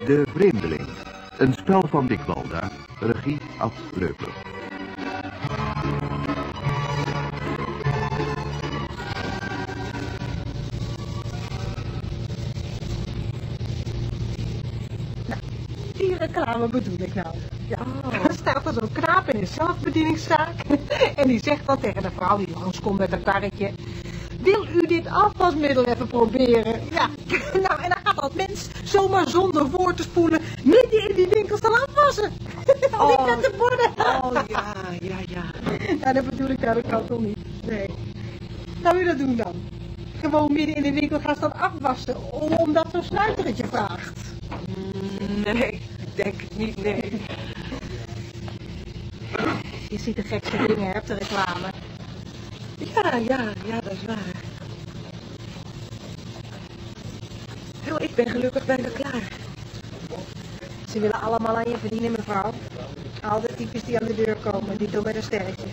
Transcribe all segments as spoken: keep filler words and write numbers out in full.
De Vreemdeling. Een spel van Dick Walda. Regie Ad Leupler. Die reclame bedoel ik nou. Ja, er staat er zo'n knaap in een zelfbedieningszaak. En die zegt dan tegen de vrouw die langskomt met een karretje: wil u dit afwasmiddel even proberen? Ja, nou en dan gaat dat mens zomaar zonder voor te spoelen midden in die winkel staan afwassen. Al die met de borden. Oh ja, ja, ja. Nou, dat bedoel ik nou, dat kan toch niet? Nee. Zou u dat doen dan? Gewoon midden in de winkel gaan staan afwassen, omdat zo'n snuitertje vraagt. Nee, ik denk het niet, nee. Je ziet de gekste dingen, hè, op de reclame. Ja, ja, ja, dat is waar. Yo, ik ben gelukkig bijna klaar. Ze willen allemaal aan je verdienen, mevrouw. Al de types die aan de deur komen, die doen met een sterretje.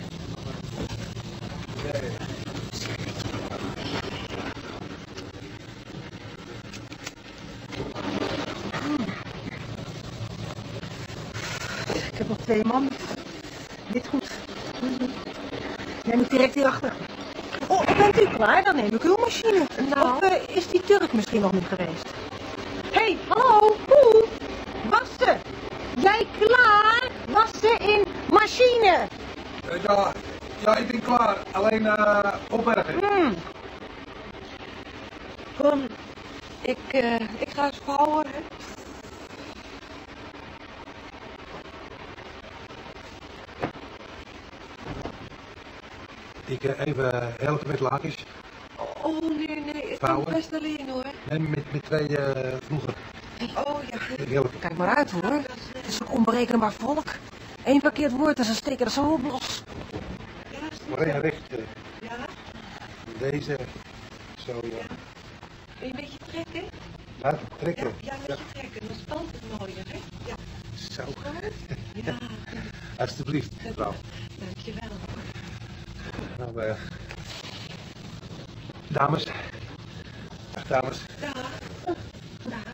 Ik heb nog twee man. Dit goed. Neem ik direct hierachter. Oh, bent u klaar? Dan neem ik uw machine. Nou. Of uh, is die Turk misschien nog niet geweest? Hé, hey, hallo, hoe? Wassen. Jij klaar? Wassen in machine. Uh, ja, ja, ik ben klaar. Alleen uh, opbergen. Hmm. Kom, ik, uh, ik ga eens vouwen. Hè. Ik uh, even helpen met lakens. Oh nee, nee, ik Vouwen. kan best alleen hoor. Nee, met, met twee uh, vroeger. Oh ja. Ik help. Kijk maar uit hoor. Het is een onberekenbaar volk. Eén verkeerd woord en ze steken er zo op los. Ja, is Maar één recht. Uh, ja. deze. Zo, ja. Een beetje trekken? Laat hem trekken. Ja, ja, een beetje trekken. Dan spant het mooier, hè? Ja. Zo. Ja. Alsjeblieft, mevrouw. Dankjewel. Nou, uh, dames. Dag, dames. Dag. Dag.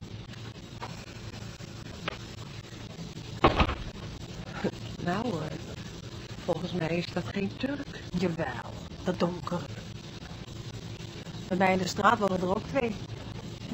Nou, uh, volgens mij is dat geen Turk. Jawel, dat donker. Bij mij in de straat wonen er ook twee. Hm.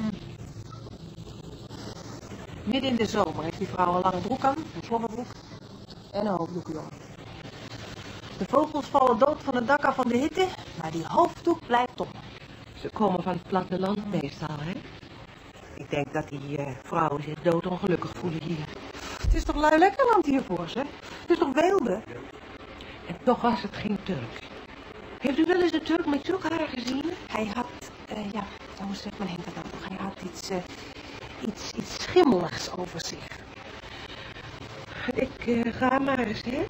Midden in de zomer heeft die vrouw een lange broek aan, een slobberbroek en een hoofddoekje om. De vogels vallen dood van het dak af van de hitte, maar die hoofddoek blijft op. Ze komen van het platteland meestal, hè? Ik denk dat die uh, vrouwen zich doodongelukkig voelen hier. Het is toch lui lekker land hiervoor, zeg? Het is toch weelde? En toch was het geen Turk. Heeft u wel eens een Turk met zulk haar gezien? Hij had, uh, ja, hoe zegt men hem dat dan toch? Hij had iets, uh, iets, iets schimmeligs over zich. Ik uh, ga maar eens, hè?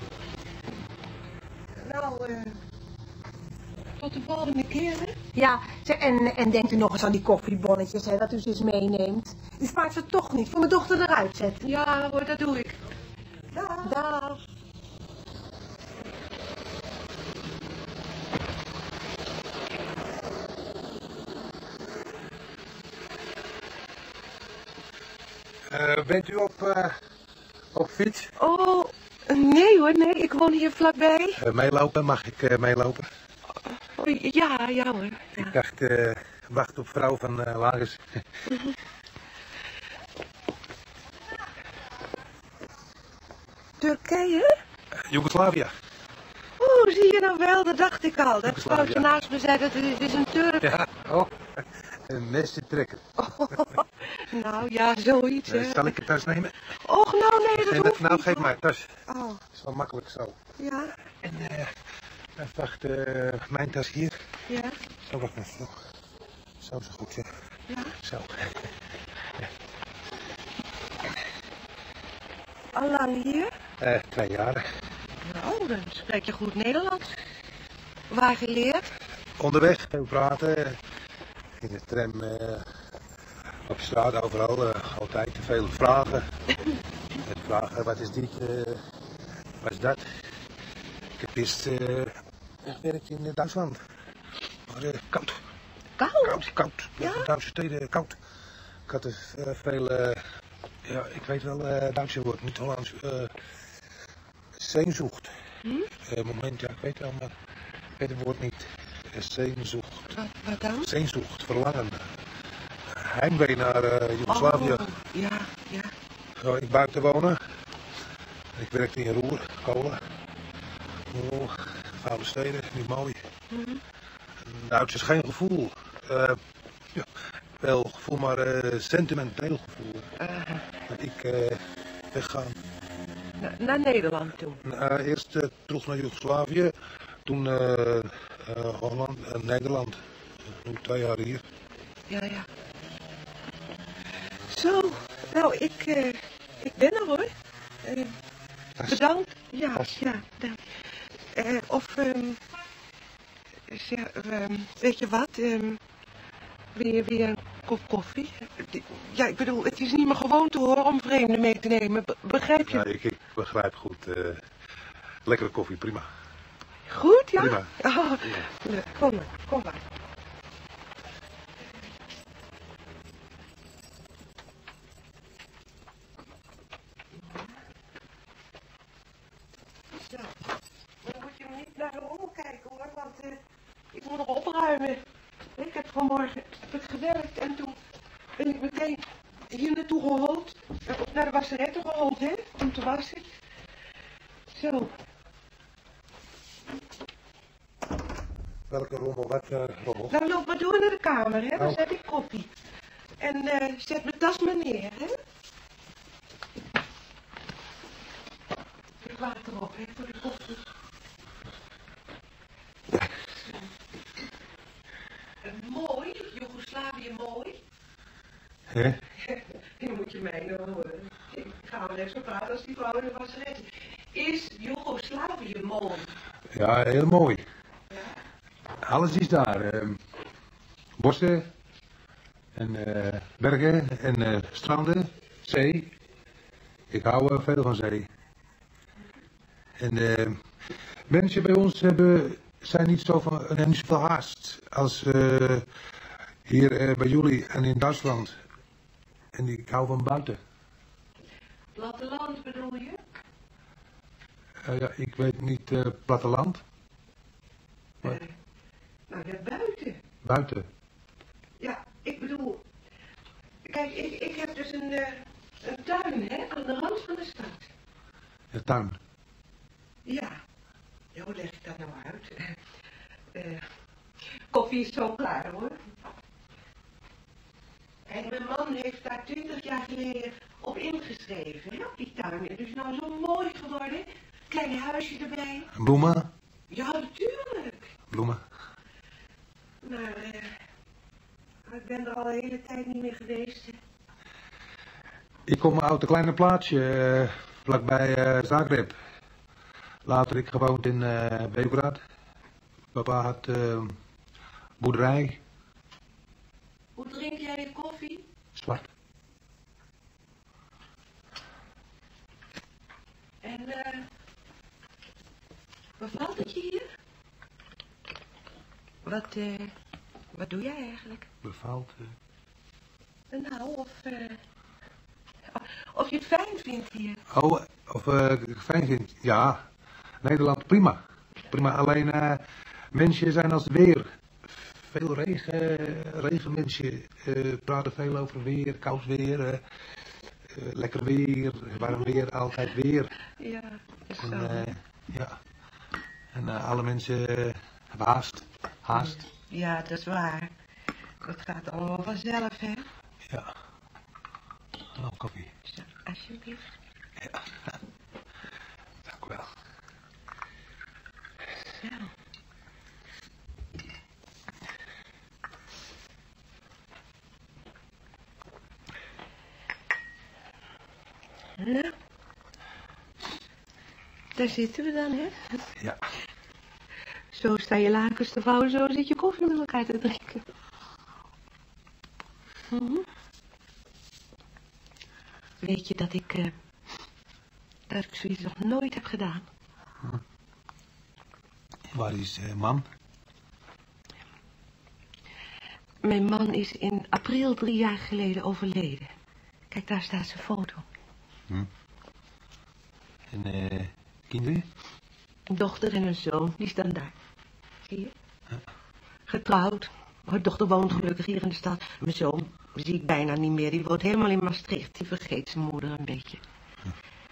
Nou, eh... tot de volgende keer, hè? Ja, zeg, en, en denkt u nog eens aan die koffiebonnetjes, hè, dat u ze eens meeneemt. U spaart ze toch niet, voor mijn dochter eruit zetten. Ja hoor, dat doe ik. Dag. Dag. Uh, bent u op, uh, op fiets? Oh, nee hoor, nee, ik woon hier vlakbij. Uh, meelopen, mag ik uh, meelopen? Oh, ja, ja hoor. Ja. Ik dacht, uh, wacht op vrouw van uh, Lagers. Turkije? Uh, Joegoslavië. Oh, zie je nou wel, dat dacht ik al. Dat vrouwtje naast me zei dat het, het is een Turk. Ja, oh, een mesje trekken. Oh, nou ja, zoiets hè. Uh, zal ik het tas nemen? Och, nou nee, dat en, hoeft Nou, niet, geef hoor. maar, tas. Oh, Dat is wel makkelijk zo. ja, En uh, wacht, uh, mijn tas hier. ja, Zo, wacht even. Zo, zo is goed, zeg. ja. Zo. Al lang hier? Uh, twee jaar. Nou, dan spreek je goed Nederlands. Waar geleerd? Onderweg, veel praten. In de tram, uh, op straat, overal. Uh, altijd te veel vragen. En vragen, wat is dit? Uh, wat is dat? Ik heb eerst uh, gewerkt in Duitsland. Maar uh, koud. Koud? Koud, koud. Ja? Duitse steden, koud. had er uh, veel, uh, ja, ik weet wel, uh, Duitse woord, niet Hollands, uh, sehnsucht. Hm? Uh, moment, ja, ik weet wel, maar ik weet het woord niet. Uh, sehnsucht. Wat, wat dan? Sehnsucht, verlangen. Heimwee naar uh, Joegoslavië. Oh, ja, ja. Zo, ik buiten wonen. Ik werkte in Roer, kolen. Oh, oude steden, niet mooi. Mm-hmm. Duits is geen gevoel. Uh, ja, wel gevoel, maar uh, sentimenteel gevoel. Uh-huh. Dat ik uh, weggaan. Na, naar Nederland toe? Uh, eerst uh, terug naar Joegoslavië, toen uh, uh, Holland, uh, Nederland. Nu twee jaar hier. Ja, ja. Zo, nou, ik, uh, ik ben er hoor. Uh, bedankt. Ja, ja, dank. Uh, of, um, zeg, um, weet je wat, um, weer, weer een kop koffie? Ja, ik bedoel, het is niet meer gewoon te horen om vreemden mee te nemen, Be begrijp je? Ja, ik, ik begrijp goed. Uh, lekkere koffie, prima. Goed, ja? Prima. Oh, ja. Kom maar, kom maar. Zo, dan moet je me niet naar de rommel kijken hoor, want uh, ik moet nog opruimen. Ik heb vanmorgen het gewerkt en toen ben ik meteen hier naartoe gehold. Of naar de wasseretten gehold, hè, om te wassen. Zo. Welke rommel, wat uh, rommel? Nou, loop maar door naar de kamer, hè, dan oh. zet ik koffie. En uh, zet mijn tas maar neer, hè. Ik water op, hè, voor de koffie. Mooi, Joegoslavië mooi. Hè? Die moet je mij nou horen. Ik ga wel even zo praten als die vrouw in de wasseretten. Is Joegoslavië mooi? Ja, heel mooi. Ja? Alles is daar. Uh, bossen en uh, bergen en uh, stranden, zee. Ik hou uh, veel van zee. En uh, mensen bij ons hebben, zijn niet zo van, hebben niet zoveel haast als uh, hier uh, bij jullie en in Duitsland. En ik hou van buiten. Platteland bedoel je? Uh, ja, ik weet niet uh, platteland. Maar... Uh, nou ja, buiten. Buiten? Ja, ik bedoel... Kijk, ik, ik heb dus een, uh, een tuin, hè, aan de rand van de stad. Een tuin? Ja. Ja, hoe leg ik dat nou uit? Uh, koffie is zo klaar, hoor. En mijn man heeft daar twintig jaar geleden op ingeschreven, hè, op die tuin. Het is nou zo mooi geworden. Klein huisje erbij. Bloemen? Ja, natuurlijk. Bloemen? Maar, uh, ik ben er al de hele tijd niet meer geweest. Ik kom uit een kleine plaatsje, uh, vlakbij uh, Zagreb. Later ik gewoond in uh, Belgrad. Papa had uh, boerderij. Hoe drink jij je koffie? Zwart. En, uh, bevalt het je hier? Wat, uh, wat doe jij eigenlijk? Bevalt? Uh... Nou, of, uh, of je het fijn vindt hier. Oh, of uh, ik fijn vind? Ja, Nederland prima. Prima, alleen uh, mensen zijn als het weer. Veel regen, regenmensen uh, praten veel over weer, koud weer, uh, uh, lekker weer, warm weer, altijd weer. Ja, is zo. En, uh, ja. en uh, alle mensen uh, hebben haast, haast. Ja, dat is waar. Dat gaat allemaal vanzelf, hè? Ja. Oh, koffie. Zo, alsjeblieft. Ja. Dank u wel. Zo. Nou, daar zitten we dan, hè? Ja. Zo sta je lakens te vouwen, zo zit je koffie met elkaar te drinken. Mm-hmm. Weet je dat ik, uh, dat ik zoiets nog nooit heb gedaan? Hm. Waar is uh, man? Met mijn man is in april drie jaar geleden overleden. Kijk, daar staat zijn foto. Hm. En eh, kinderen? Een dochter en een zoon, die staan daar. Zie je? Huh? Getrouwd. Mijn dochter woont gelukkig hier in de stad. Mijn zoon zie ik bijna niet meer. Die woont helemaal in Maastricht. Die vergeet zijn moeder een beetje. Hm.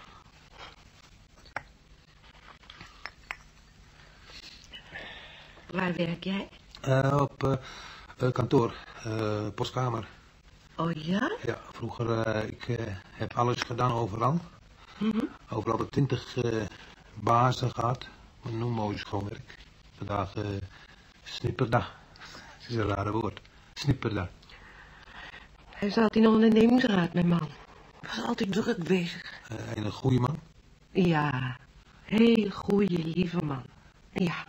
Waar werk jij? Uh, op uh, uh, kantoor, uh, postkamer. Oh ja? Ja, vroeger, uh, ik uh, heb alles gedaan overal. Mm-hmm. Overal de twintig uh, bazen gehad. Maar noem mooi schoonwerk. Vandaag uh, snipperdag. Dat is een rare woord. Snipperdag. Hij zat in een ondernemingsraad, mijn man. Hij was altijd druk bezig. Uh, en een goede man? Ja, heel goede, lieve man. Ja.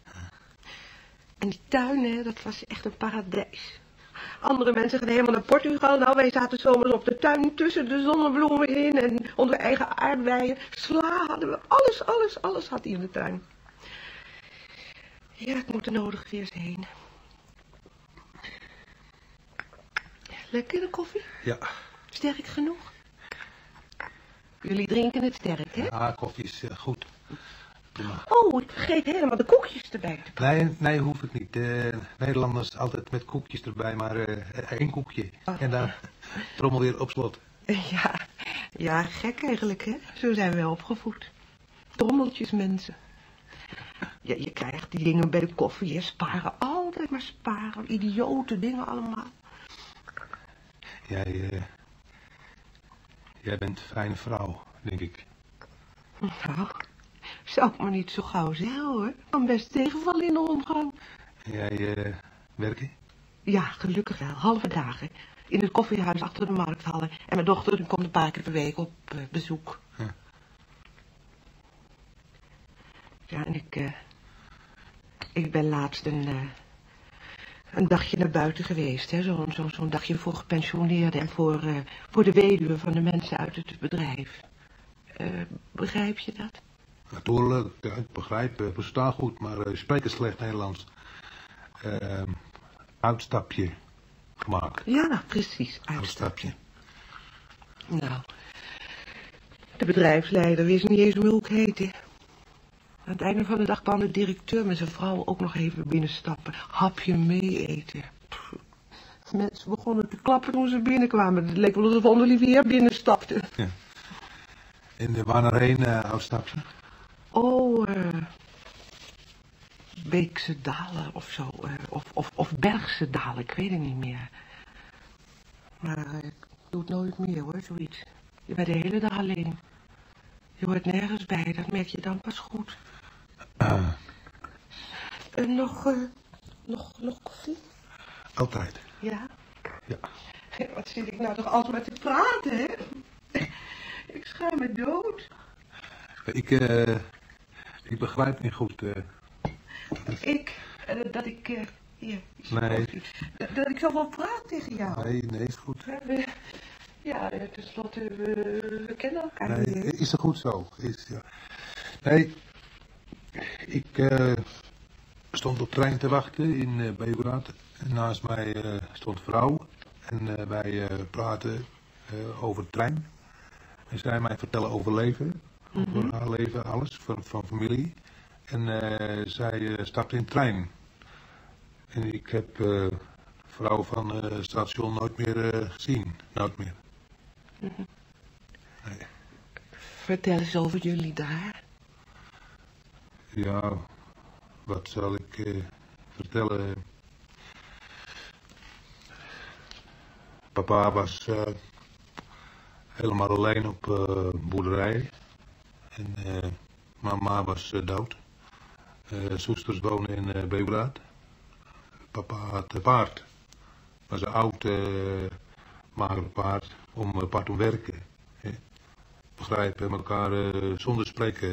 En die tuin, hè, dat was echt een paradijs. Andere mensen gaan helemaal naar Portugal. Nou, wij zaten zomers op de tuin tussen de zonnebloemen in en onze eigen aardbeien. Sla hadden we, alles, alles, alles had hij in de tuin. Ja, ik moet er nodig weer eens heen. Lekkere koffie? Ja. Sterk genoeg? Jullie drinken het sterk, hè? Ja, koffie is uh, goed. Prima. Oh, ik vergeet helemaal de koekjes erbij te pakken. Nee, nee, hoef ik niet. Uh, Nederlanders altijd met koekjes erbij, maar uh, één koekje. Oh. En dan trommel weer op slot. Ja, ja, gek eigenlijk, hè? Zo zijn we opgevoed. Trommeltjes, mensen. Ja, je krijgt die dingen bij de koffie, je sparen, altijd maar sparen. Idiote dingen allemaal. Jij, uh, jij bent een fijne vrouw, denk ik. Nou, zou ik maar niet zo gauw zeggen, hoor. Kan best tegenvallen in de omgang. Jij uh, werken? Ja, gelukkig wel. Halve dagen. In het koffiehuis achter de markthallen. En mijn dochter die komt een paar keer per week op uh, bezoek. Huh. Ja, en ik... Uh, ik ben laatst een... Uh, een dagje naar buiten geweest, hè. Zo'n zo, zo'n dagje voor gepensioneerden en voor, uh, voor de weduwe van de mensen uit het bedrijf. Uh, begrijp je dat? Natuurlijk, ja, ik begrijp, ik versta goed, maar uh, spreken slecht Nederlands. Uh, uitstapje gemaakt. Ja, precies, uitstapje. uitstapje. Nou, de bedrijfsleider wist niet eens hoe ik heette. Aan het einde van de dag kwam de directeur met zijn vrouw ook nog even binnenstappen. Hapje mee eten. Pff. Mensen begonnen te klappen toen ze binnenkwamen. Het leek wel alsof Olivier binnenstapte. Ja. En de waar naar heen, uh, uitstapje? Oh, uh, Beekse Dalen of zo. Uh, of, of, of Bergse Dalen, ik weet het niet meer. Maar uh, ik doe het nooit meer, hoor, zoiets. Je bent de hele dag alleen. Je hoort nergens bij, dat merk je dan pas goed. Uh. Uh, nog, uh, nog, nog koffie? Altijd. Ja? Ja. Wat zit ik nou toch altijd maar te praten, hè? Ik schaam me dood. Ik, uh, ik begrijp niet goed. Uh. Ik, uh, dat ik, uh, hier, nee. Dat, dat ik zoveel praat tegen jou. Nee, nee, is goed. Uh, ja, tenslotte, we, we kennen elkaar nee, niet. Is er goed zo? Is, ja. Nee, ik uh, stond op trein te wachten in uh, Beograd. Naast mij uh, stond vrouw en uh, wij uh, praten uh, over de trein. En zij mij vertellen over leven, over mm-hmm. haar leven, alles, van, van familie. En uh, zij uh, stapte in de trein. En ik heb uh, vrouw van het uh, station nooit meer uh, gezien, nooit meer. Mm-hmm. Nee. Vertel eens over jullie daar. Ja, wat zal ik uh, vertellen? Papa was uh, helemaal alleen op uh, boerderij. En uh, mama was uh, dood. Uh, zusters wonen in uh, Beograd. Papa had een paard. Was een oud, uh, mager paard om uh, paard om werken. He. Begrijpen elkaar uh, zonder spreken.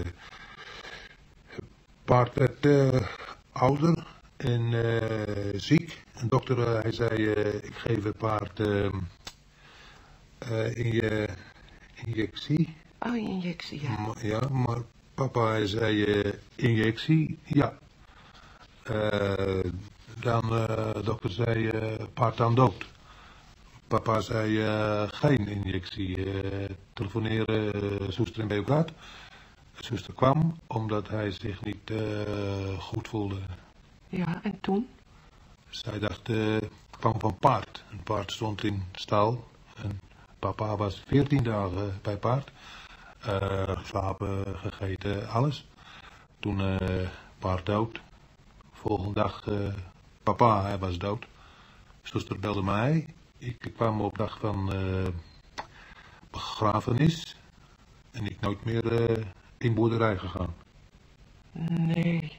Paard werd uh, ouder en uh, ziek. Een dokter uh, hij zei, uh, ik geef het paard uh, uh, in je injectie. Oh, injectie, ja. Maar, ja, maar papa hij zei, uh, injectie, ja. Uh, de dan uh, de dokter zei, uh, paard aan dood. Papa zei, uh, geen injectie. Uh, telefoneren, uh, zuster in Beograd. Zuster kwam, omdat hij zich niet uh, goed voelde. Ja, en toen? Zij dacht, uh, kwam van paard. Een paard stond in stal. En papa was veertien dagen bij paard. Uh, geslapen, gegeten, alles. Toen uh, paard dood. Volgende dag, uh, papa, hij was dood. Zuster belde mij. Ik kwam op dag van uh, begrafenis. En ik nooit meer uh, in boerderij gegaan. Nee.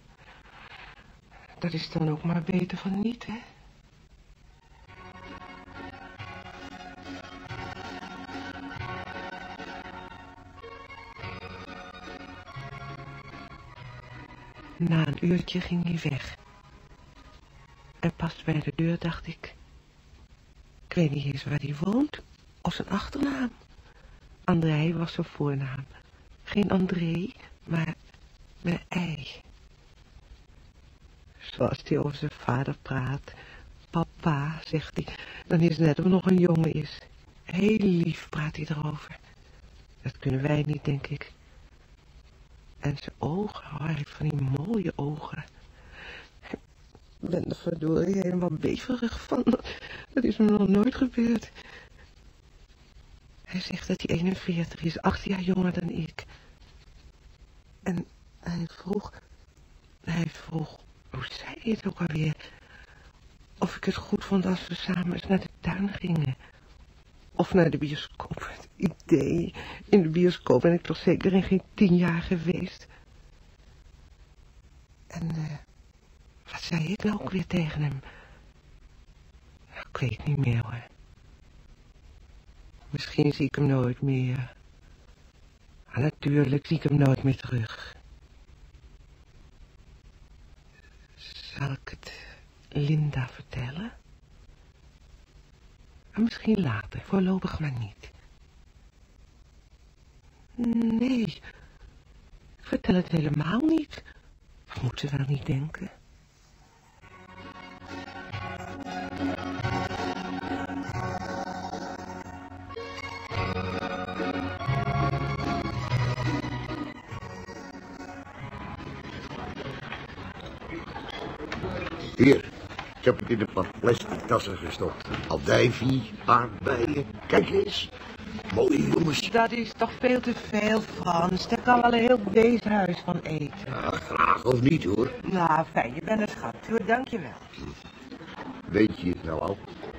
Dat is dan ook maar beter van niet, hè? Na een uurtje ging hij weg. En pas bij de deur dacht ik... Ik weet niet eens waar hij woont, of zijn achternaam. André was zijn voornaam. Geen André, maar met ei. Zoals hij over zijn vader praat. Papa, zegt hij, dan is het net of nog een jongen is. Heel lief praat hij erover. Dat kunnen wij niet, denk ik. En zijn ogen, oh, hij heeft van die mooie ogen. Ik ben er verdorie helemaal beverig van. Dat is me nog nooit gebeurd. Hij zegt dat hij eenenveertig is, acht jaar jonger dan ik. En hij vroeg, hij vroeg, hoe zei hij het ook alweer? Of ik het goed vond als we samen eens naar de tuin gingen. Of naar de bioscoop. Het idee, in de bioscoop ben ik toch zeker in geen tien jaar geweest. En uh, wat zei ik nou ook weer tegen hem? Nou, ik weet niet meer hoor. Misschien zie ik hem nooit meer. Maar natuurlijk zie ik hem nooit meer terug. Zal ik het Linda vertellen? Maar misschien later, voorlopig maar niet. Nee, ik vertel het helemaal niet. Wat moet ze wel niet denken? Hier, ik heb het in een paar plastic tassen gestopt. Andijvie, aardbeien, kijk eens. Mooie jongens. Dat is toch veel te veel, Frans. Daar kan wel een heel beesthuis van eten. Ja, graag of niet hoor. Nou, fijn, je bent een schat hoor, dank je wel. Weet je het nou al?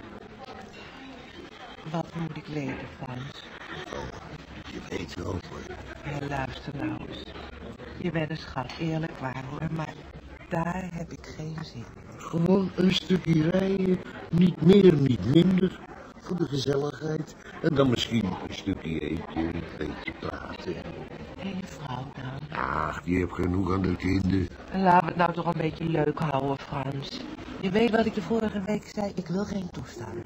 Wat moet ik weten, Frans? Oh, je weet wel hoor. Ja, luister nou eens. Je bent een schat, eerlijk waar hoor, maar daar heb ik geen zin in. Gewoon een stukje rijden, niet meer, niet minder. Voor de gezelligheid. En dan misschien een stukje eten, een beetje praten. En je vrouw dan? Ach, die heeft genoeg aan de kinderen. Laten we het nou toch een beetje leuk houden, Frans. Je weet wat ik de vorige week zei, ik wil geen toestanden.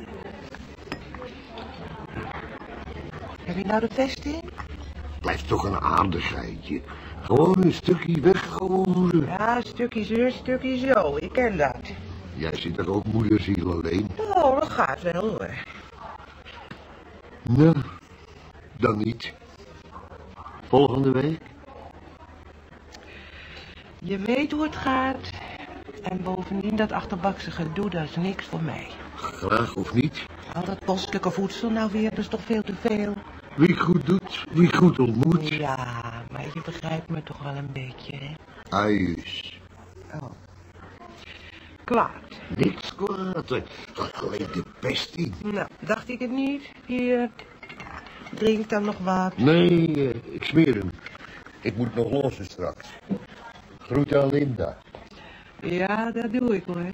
Heb je nou de test in? Blijft toch een aardigheidje. Gewoon een stukje weggehouden. Ja, een stukje zo, een stukje zo, ik ken dat. Jij zit toch ook moederziel alleen? Oh, dat gaat wel hoor. Nou, dan niet. Volgende week? Je weet hoe het gaat. En bovendien dat achterbakse gedoe, dat is niks voor mij. Graag of niet. Al dat kostelijke voedsel nou weer, dat is toch veel te veel. Wie goed doet, wie goed ontmoet. Ja, maar je begrijpt me toch wel een beetje, hè? Ajuus. Oh. Kwaad. Niks kwaad. Alleen de pest in. Nou, dacht ik het niet. Hier, drink dan nog wat. Nee, eh, ik smeer hem. Ik moet nog lossen straks. Groet aan Linda. Ja, dat doe ik hoor.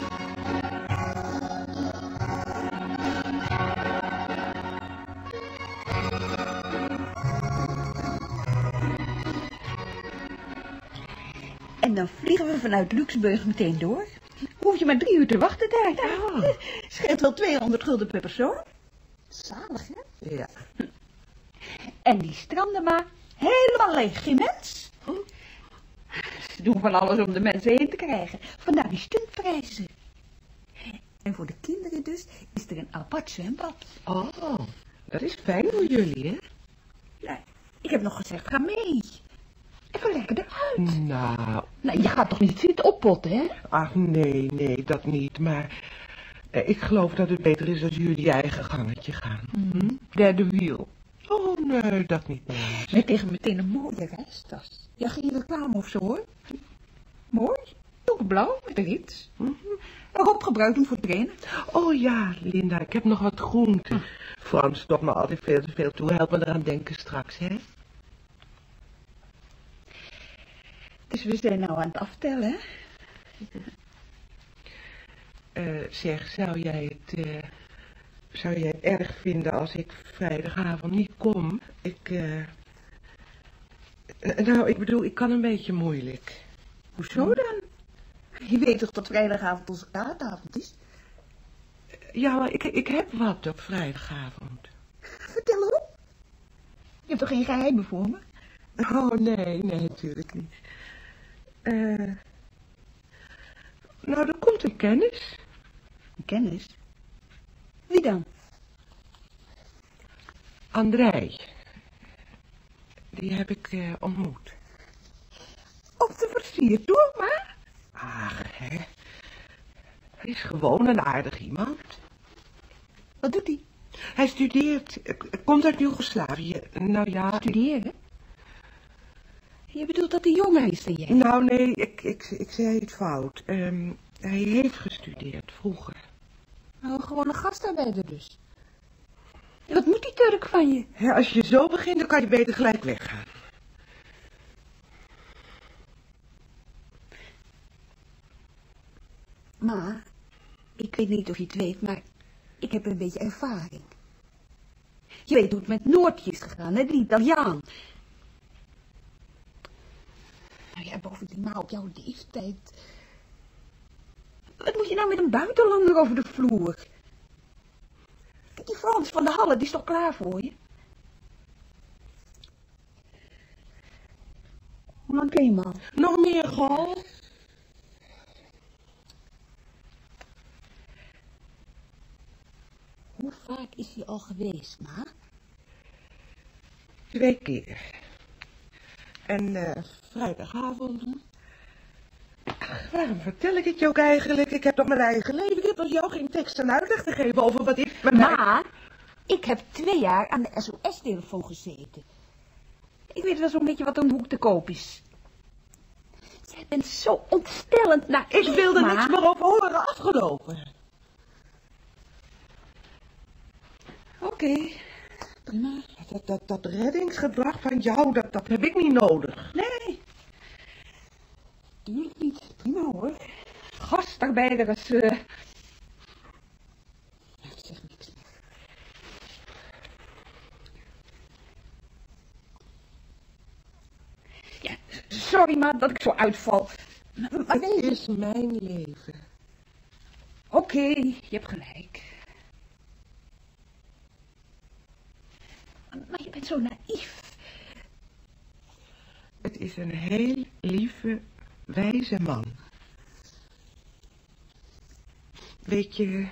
En dan vliegen we vanuit Luxemburg meteen door. Hoef je maar drie uur te wachten daar. Oh. Scheelt wel tweehonderd gulden per persoon. Zalig, hè? Ja. En die stranden maar helemaal leeg, geen mens. Ze doen van alles om de mensen heen te krijgen. Vandaar die stuntprijzen. En voor de kinderen dus is er een apart zwembad. Oh, dat is fijn voor jullie, hè? Nou, ik heb nog gezegd, ga mee. Even lekker eruit. Nou, Nou, je gaat toch niet zitten oppotten, hè? ach nee, nee, dat niet. Maar eh, ik geloof dat het beter is als jullie je eigen gangetje gaan. Hm? Derde wiel. Oh nee, dat niet meer. Met tegen meteen een mooie reistas. Ja, geen reclame of zo, hoor. Mooi. Donkerblauw met een rits. Mm-hmm. Een hoop gebruikt om voor trainen. Oh ja, Linda, ik heb nog wat groenten. Hm. Frans stopt me altijd veel te veel toe. Help me eraan denken straks, hè? Dus we zijn nou aan het aftellen, hè? Uh, zeg, zou jij het... Uh, zou jij het erg vinden als ik vrijdagavond niet kom? Ik... Uh, uh, nou, ik bedoel, ik kan een beetje moeilijk. Hoezo dan? Je weet toch dat vrijdagavond onze kaartavond is? Ja, maar ik, ik heb wat op vrijdagavond. Vertel op. Je hebt toch geen geheimen voor me? Oh, nee, nee, natuurlijk niet. Uh, nou, er komt een kennis. Een kennis? Wie dan? Andrei. Die heb ik uh, ontmoet. Op de versiertoer, maar? Ach, hè. Hij is gewoon een aardig iemand. Wat doet hij? Hij studeert, komt uit Joegoslavië. Nou ja... Studeren? Je bedoelt dat hij jonger is dan jij? Nou, nee, ik, ik, ik zei het fout. Um, hij heeft gestudeerd, vroeger. Oh, gewoon een gastarbeider dus. En wat moet die Turk van je? Ja, als je zo begint, dan kan je beter gelijk weggaan. Ma, ik weet niet of je het weet, maar ik heb een beetje ervaring. Je weet hoe het met Noortje is gegaan, hè, die Italiaan. Nou ja, bovendien maar op jouw leeftijd. Wat moet je nou met een buitenlander over de vloer? Kijk, die Frans van de Halle, die is toch klaar voor je? Hoe lang ken je hem al? Nog meer, Gal. Hoe vaak is hij al geweest, ma? Twee keer. En uh, vrijdagavond... Ach, waarom vertel ik het je ook eigenlijk? Ik heb toch mijn eigen leven. Ik heb als jou geen tekst en uitleg te geven over wat ik... Met Ma, mij... ik heb twee jaar aan de S O S-telefoon gezeten. Ik weet wel zo'n beetje wat een hoek te koop is. Jij bent zo ontstellend naïef, Ik wil er ma. niks meer over horen, afgelopen. Oké, okay, prima. Dat, dat, dat reddingsgedrag van jou, dat, dat heb ik niet nodig. Nee, tuurlijk niet. Prima hoor. Gastarbeider is... Uh... Ik zeg niks meer. Ja, sorry maar dat ik zo uitval. Maar, maar Het is mijn leven. Oké, okay, je hebt gelijk. Maar je bent zo naïef. Het is een heel lieve, wijze man. Weet je...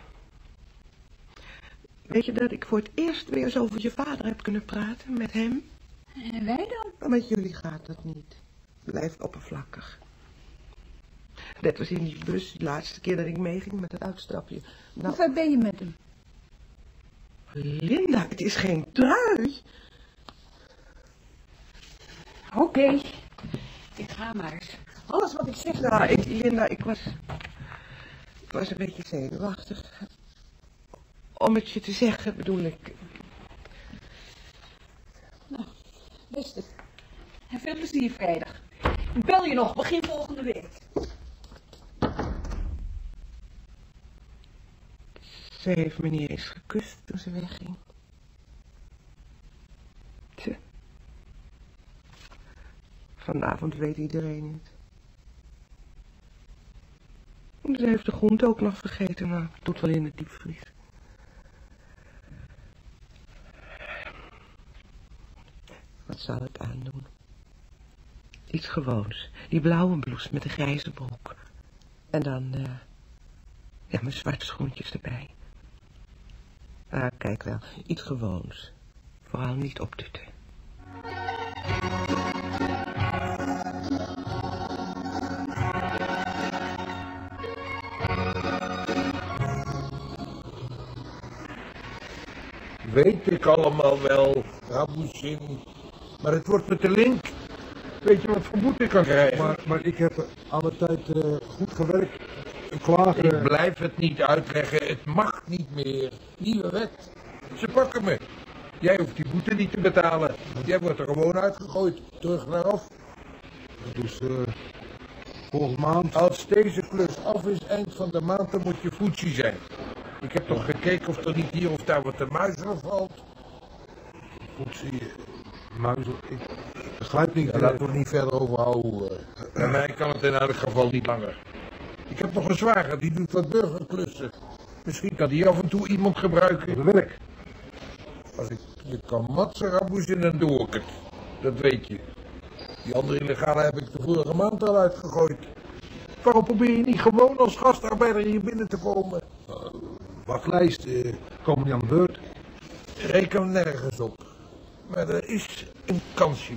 Weet je dat ik voor het eerst weer eens over je vader heb kunnen praten met hem? En wij dan? Maar met jullie gaat dat niet. Blijft oppervlakkig. Net was in die bus de laatste keer dat ik meeging met het uitstapje. Nou, Hoe ver ben je met hem? Linda, het is geen trui. Oké, okay. Ik ga maar. Alles wat ik zeg... Nou, ik, Linda, ik was... Ik was een beetje zenuwachtig. Om het je te zeggen, bedoel ik... Nou, beste. En veel plezier vrijdag. Ik bel je nog, begin volgende week. Ze heeft me niet eens gekust toen ze wegging. Tje. Vanavond weet iedereen het. Ze heeft de groente ook nog vergeten, maar het doet wel in de diepvries. Wat zal ik aandoen? Iets gewoons. Die blauwe blouse met de grijze broek. En dan, uh, ja, mijn zwarte schoentjes erbij. Ah, kijk wel. Iets gewoons. Vooral niet optutten. Weet ik allemaal wel, Rabusin. Maar het wordt met de link. Weet je wat voor boete ik kan krijgen? Maar, maar ik heb alle tijd uh, goed gewerkt. Klagen. Ik blijf het niet uitleggen. Het mag niet meer. Nieuwe wet. Ze pakken me. Jij hoeft die boete niet te betalen. Jij wordt er gewoon uitgegooid. Terug naar af. Dus uh, volgende maand. Als deze klus af is eind van de maand, dan moet je voetsie zijn. Ik heb toch gekeken of er niet hier of daar wat de muizen valt. Voetsie, muizen, ik begrijp niet. Ja, laten we er niet verder over houden. Bij mij kan het in elk geval niet langer. Ik heb nog een zwager, die doet wat burgerklussen. Misschien kan die af en toe iemand gebruiken. Dat werk. Als ik je kan matsen, Rabusin, dan doe ik het. Dat weet je. Die andere illegale heb ik de vorige maand al uitgegooid. Waarom probeer je niet gewoon als gastarbeider hier binnen te komen? Uh, wachtlijst, uh, komen niet aan de beurt. Reken nergens op. Maar er is een kansje.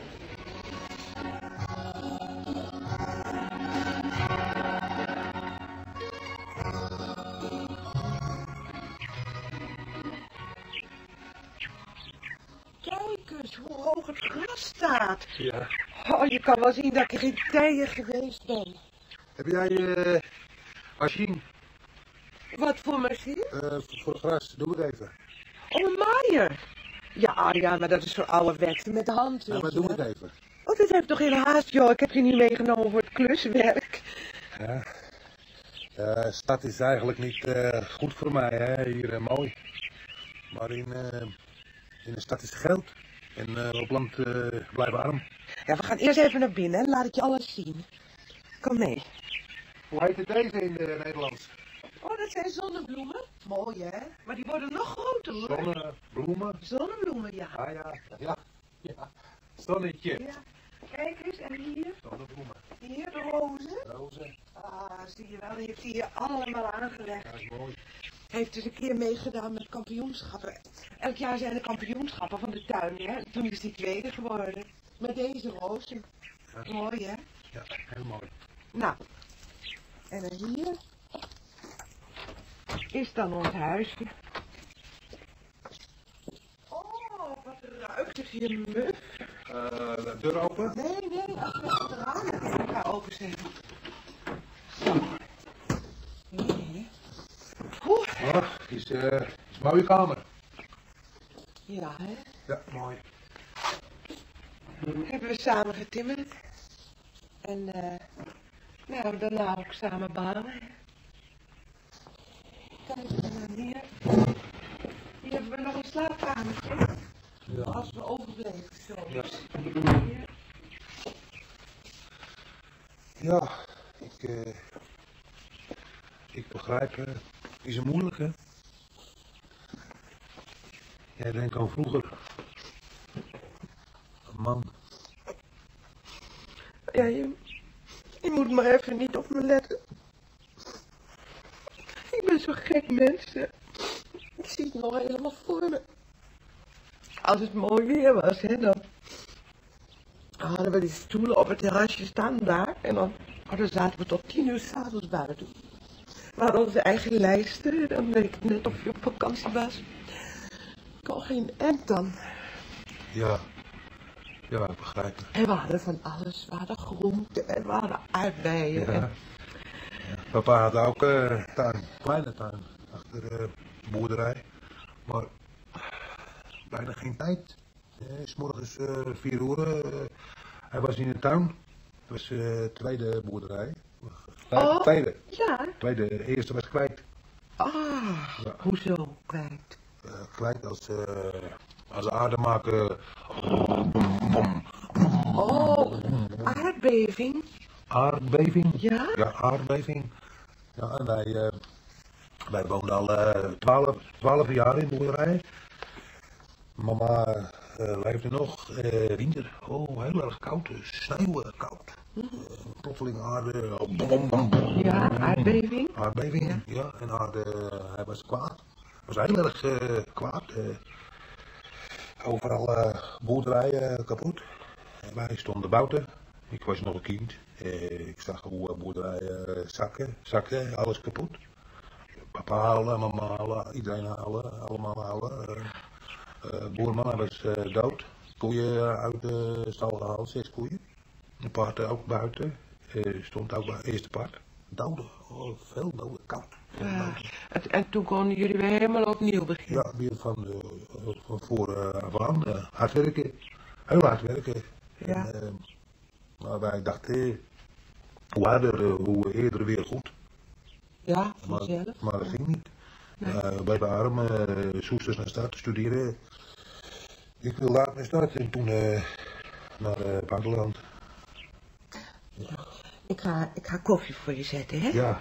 Kijk eens hoe hoog het gras staat. Ja. Oh, je kan wel zien dat ik er in tijden geweest ben. Heb jij uh, machine? Wat voor machine? Uh, voor het gras, doe het even. Oh, een maaier. Ja, ja, maar dat is zo ouderwets met de hand. Ja, maar doe het even. Oh, dit heeft toch geen haast, joh. Ik heb je niet meegenomen voor het kluswerk. Ja. De stad is eigenlijk niet uh, goed voor mij, hè. Hier uh, mooi. Maar in, uh, in de stad is het geld. En uh, op land uh, blijven arm. Ja, we gaan eerst even naar binnen en laat ik je alles zien. Kom mee. Hoe heet het deze in het Nederlands? Oh, dat zijn zonnebloemen. Mooi, hè? Maar die worden nog groter, hoor. Zonnebloemen. Zonnebloemen, ja. Ah ja, ja, ja. Zonnetje. Ja. Kijk eens, en hier? Zonnebloemen. Hier, de rozen. Rozen. Ah, zie je wel, die heeft hij hier allemaal aangelegd. Dat is mooi. Hij heeft dus een keer meegedaan met kampioenschappen. Elk jaar zijn er kampioenschappen van de tuin, hè. Toen is hij tweede geworden. Met deze rozen. Ja. Mooi, hè? Ja, heel mooi. Nou, en dan hier is dan ons huisje. Oh, wat ruikt het hier muf. Uh, de deur open? Nee, nee, achter het raam. Ik ga openzetten. Zo. Nee. Oeh. Oh, is, uh, is een mooie kamer. Ja, hè? Ja, mooi. Hebben we samen getimmerd. En, eh, uh, nou, daarna ook samen banen. Kijk, en dan hier. Hier hebben we nog een slaapkamertje. Ja. Als we overbleven, zo. Ja. Hier. Ja, ik, uh, ik begrijp, uh, is het moeilijk, hè? Jij denkt aan vroeger. Een man. Ja, je, je moet maar even niet op me letten. Ik ben zo'n gek mens. Hè. Ik zie het nog helemaal voor me. Als het mooi weer was, hè, dan hadden we die stoelen op het terrasje staan daar. En dan, oh, dan zaten we tot tien uur 's avonds buiten. We hadden onze eigen lijsten. Dan leek het net of je op vakantie was. Ik kon geen end dan. Ja. Ja, ik begrijp het. En we hadden van alles. We hadden groenten en we hadden aardbeien. Ja. En... Ja. Papa had ook uh, tuin, kleine tuin, achter de uh, boerderij. Maar bijna geen tijd. Uh, 's morgens uh, vier uur. Uh, hij was in de tuin. Het was de uh, tweede boerderij. Oh, tweede. Ja. Tweede, de eerste was kwijt. Ah, Ja. hoezo kwijt? Uh, kwijt als, uh, als aarde maken. Oh, aardbeving. Aardbeving? Ja? Ja, aardbeving. Ja, en wij, uh, wij woonden al twaalf, twaalf jaar in de boerderij. Mama uh, leefde nog. Uh, winter, oh, heel erg koud. Sneeuw, uh, koud. Uh, plotseling aarde. Oh, bom, bom, bom. Ja, aardbeving. Aardbeving, ja. ja. En aarde, uh, hij was kwaad. Hij was heel erg uh, kwaad. Uh, overal uh, boerderijen uh, kapot. En wij stonden buiten. Ik was nog een kind. Uh, ik zag hoe uh, boerderijen uh, zakken, zakten, alles kapot. Papa halen, mama halen, iedereen halen, allemaal halen. Uh, uh, boerman was uh, dood. Koeien uit de stal gehaald, zes koeien. Een paard uh, ook buiten. Uh, stond ook bij het eerste paard. Doden, oh, veel doden, koud. Ja, en, en toen konden jullie weer helemaal opnieuw beginnen? Ja, weer van, uh, van voor uh, af aan. Uh, hard werken, heel hard werken. Ja. En, uh, maar wij dachten, hoe harder, uh, hoe eerder weer goed. Ja, maar, vanzelf. maar dat ging niet. Nee. Uh, bij de arm, uh, Soesters naar stad studeren. Ik wilde laat naar stad en toen uh, naar uh, het buitenland. Ja. Ik ga, ik ga koffie voor je zetten, hè? Ja.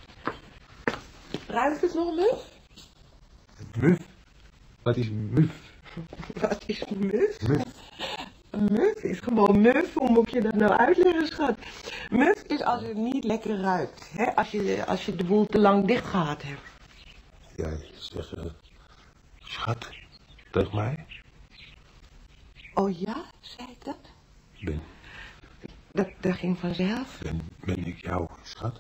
Ruikt het nog, muf? Muf? Wat is muf? Wat is muf? Muf. Muf is gewoon muf. Hoe moet je dat nou uitleggen, schat? Muf is als het niet lekker ruikt. Hè? Als, je, als je de boel te lang dicht gehad hebt. Jij zegt, uh, schat, tegen mij? Oh ja, zei ik dat? Ben, Dat, dat ging vanzelf. ben, ben ik jouw schat?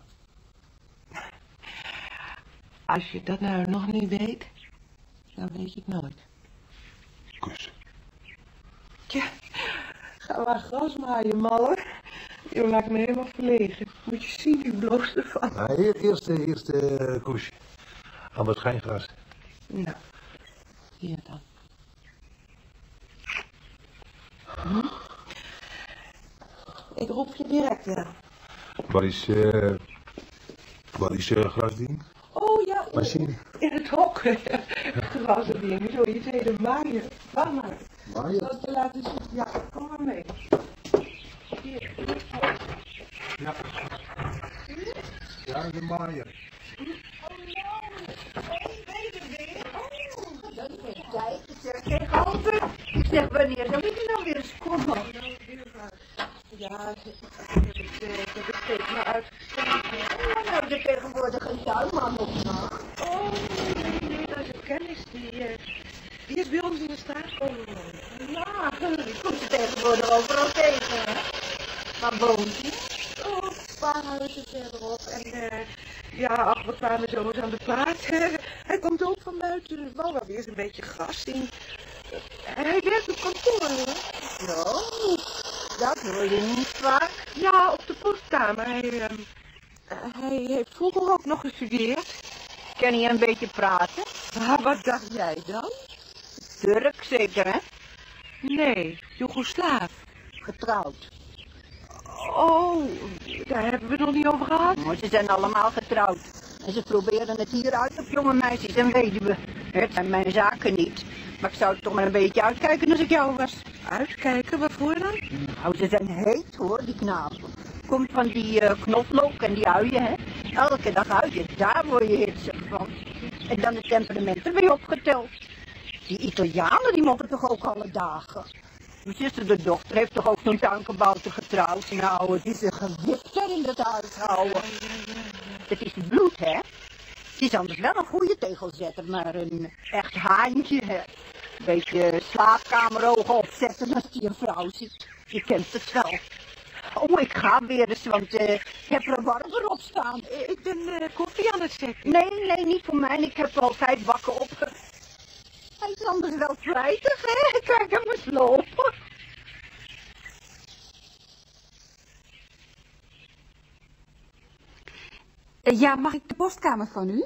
Als je dat nou nog niet weet, dan weet je het nooit. Kus. Tja, ga maar gras maaien, malle. Je maakt me helemaal verlegen. Moet je zien, ik bloos ervan. Nou, eerst, eerst uh, kusje. Aan het schijngras. Nou, hier dan. Hm? Ik roep je direct, ja. Waar is, uh, waar is uh, grasdien? Oh ja, in, Machine. in het hok. Grasding, zo, je zei de maaien. Wacht maar. Maaien? Ik zal het je laten zien. Ja, kom maar mee. Hier, in het hok. Ja. Ja, de maaien. Kijk, ik zeg geen halve. Ik zeg, wanneer zou ik nou weer eens komen? Ja, ik heb het, uh, ik heb het steeds maar uitgeschreven. Ja, nou, de tegenwoordige tuinman nog nog. Oh, nee, nee, nee, dat is een kennis. Die, uh, die is bij ons in de straat komen wonen. Ja, die komt ze tegenwoordig overal tegen, hè? Waar woont hij? Oh, een paar huizen verderop. En uh, ja, ach, we kwamen zo eens aan de plaats. Hij komt ook van buiten. Dus wou wel weer eens een beetje gas zien. Hij werkt op kantoor, hoor. Nou, dat hoor je niet vaak. Ja, op de postkamer. Hij, uh, hij heeft vroeger ook nog gestudeerd. Kan hij een beetje praten? Ah, wat dacht jij dan? Turk zeker, hè? Nee, Joegoslaaf. Getrouwd. Oh, daar hebben we het nog niet over gehad. Maar ze zijn allemaal getrouwd. En ze proberen het hier uit op jonge meisjes en weduwen. Het zijn mijn zaken niet. Maar ik zou er toch maar een beetje uitkijken als ik jou was. Uitkijken, waarvoor dan? Nou, ze zijn heet hoor, die knapen. Komt van die uh, knoflook en die uien, hè. Elke dag uien, daar word je hitsig van. En dan het temperament erbij opgeteld. Die Italianen, die mogen toch ook alle dagen. Mijn zuster, de dochter, heeft toch ook zo'n tuinkabouter getrouwd. Nou, het is een gewicht er in dat huishouden. Het is het bloed, hè. Het is anders wel een goede tegelzetter, maar een echt haantje, hè. Beetje slaapkamerogen opzetten als die een vrouw ziet. Je kent het wel. Oh, ik ga weer eens, want uh, ik heb er warm erop staan. Ik ben uh, koffie aan het zetten. Nee, nee, niet voor mij. Ik heb al vijf bakken opge... Hij is anders wel vrijdag, hè? Kijk hem eens lopen. Uh, ja, mag ik de postkamer van u?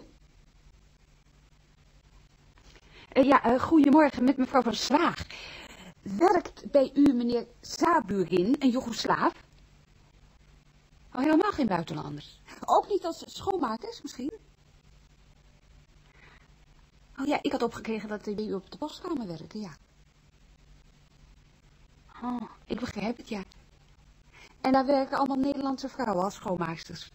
Uh, ja, uh, goedemorgen, met mevrouw van Zwaag. Werkt bij u meneer Saburin, een Joegoslaaf? Oh, helemaal geen buitenlanders. Ook niet als schoonmakers, misschien? Oh ja, ik had opgekregen dat hij bij u op de postkamer werkte, ja. Oh, ik begrijp het, ja. En daar werken allemaal Nederlandse vrouwen als schoonmaaksters.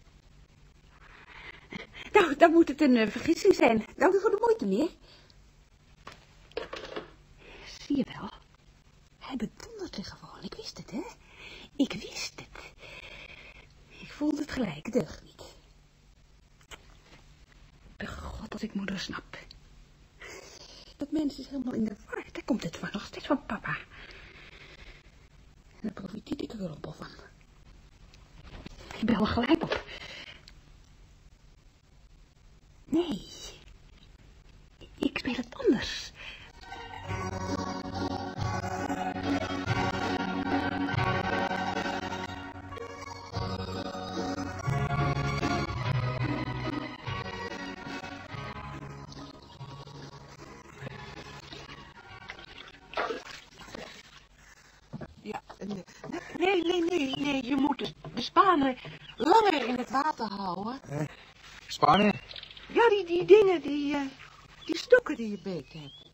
Nou, dan moet het een uh, vergissing zijn. Dank u voor de moeite, meneer. Zie je wel. hij bedonderde gewoon. Ik wist het, hè? Ik wist het. Ik voelde het gelijk, deugd niet. De god dat ik moeder snap. Dat mens is helemaal in de war. Daar komt het van, nog steeds van papa. En daar profiteert ik er ook van. Ik bel er gelijk op. Nee. Ik speel het anders. Ja, nee, nee, nee, nee, nee, je moet de, de spanen langer in het water houden. Eh, spanen? Ja, die, die dingen, die, uh, die stokken die je beet hebt.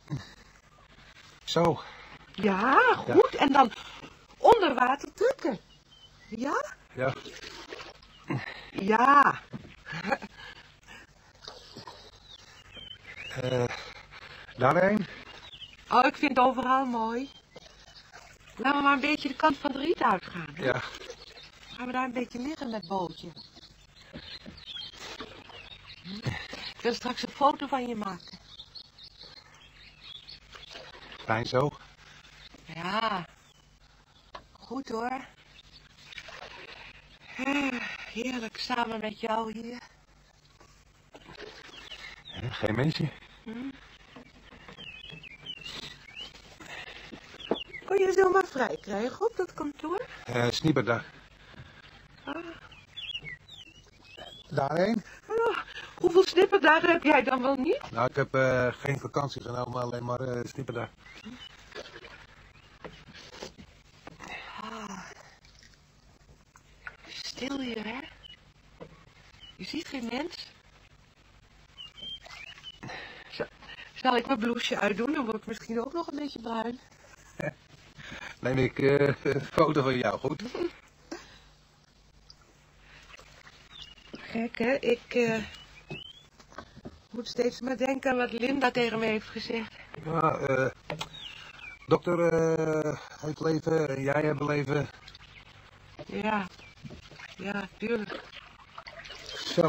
Zo. Ja, goed, ja. En dan onder water drukken. Ja? Ja. Ja. Uh, daarheen? Oh, ik vind het overal mooi. Laten we maar een beetje de kant van het riet uitgaan. Hè? Ja. Gaan we daar een beetje liggen met bootje. Ik wil straks een foto van je maken. Fijn zo. Ja. Goed hoor. Heerlijk samen met jou hier. Geen mensje. Hm? Kon je zomaar vrij krijgen op dat kantoor? Uh, Snipperdag. Ah. Daarheen? Oh, hoeveel snipperdagen heb jij dan wel niet? Nou, ik heb uh, geen vakantie genomen, alleen maar uh, snipperdag. Ah. Stil hier, hè? Je ziet geen mens. Zal, zal ik mijn blouseje uitdoen? Dan word ik misschien ook nog een beetje bruin. Neem ik uh, een foto van jou, goed? Gek, hè? Ik uh, moet steeds maar denken aan wat Linda tegen me heeft gezegd. Ja, uh, dokter uh, heeft leven en jij hebt leven. Ja, ja, tuurlijk. Zo.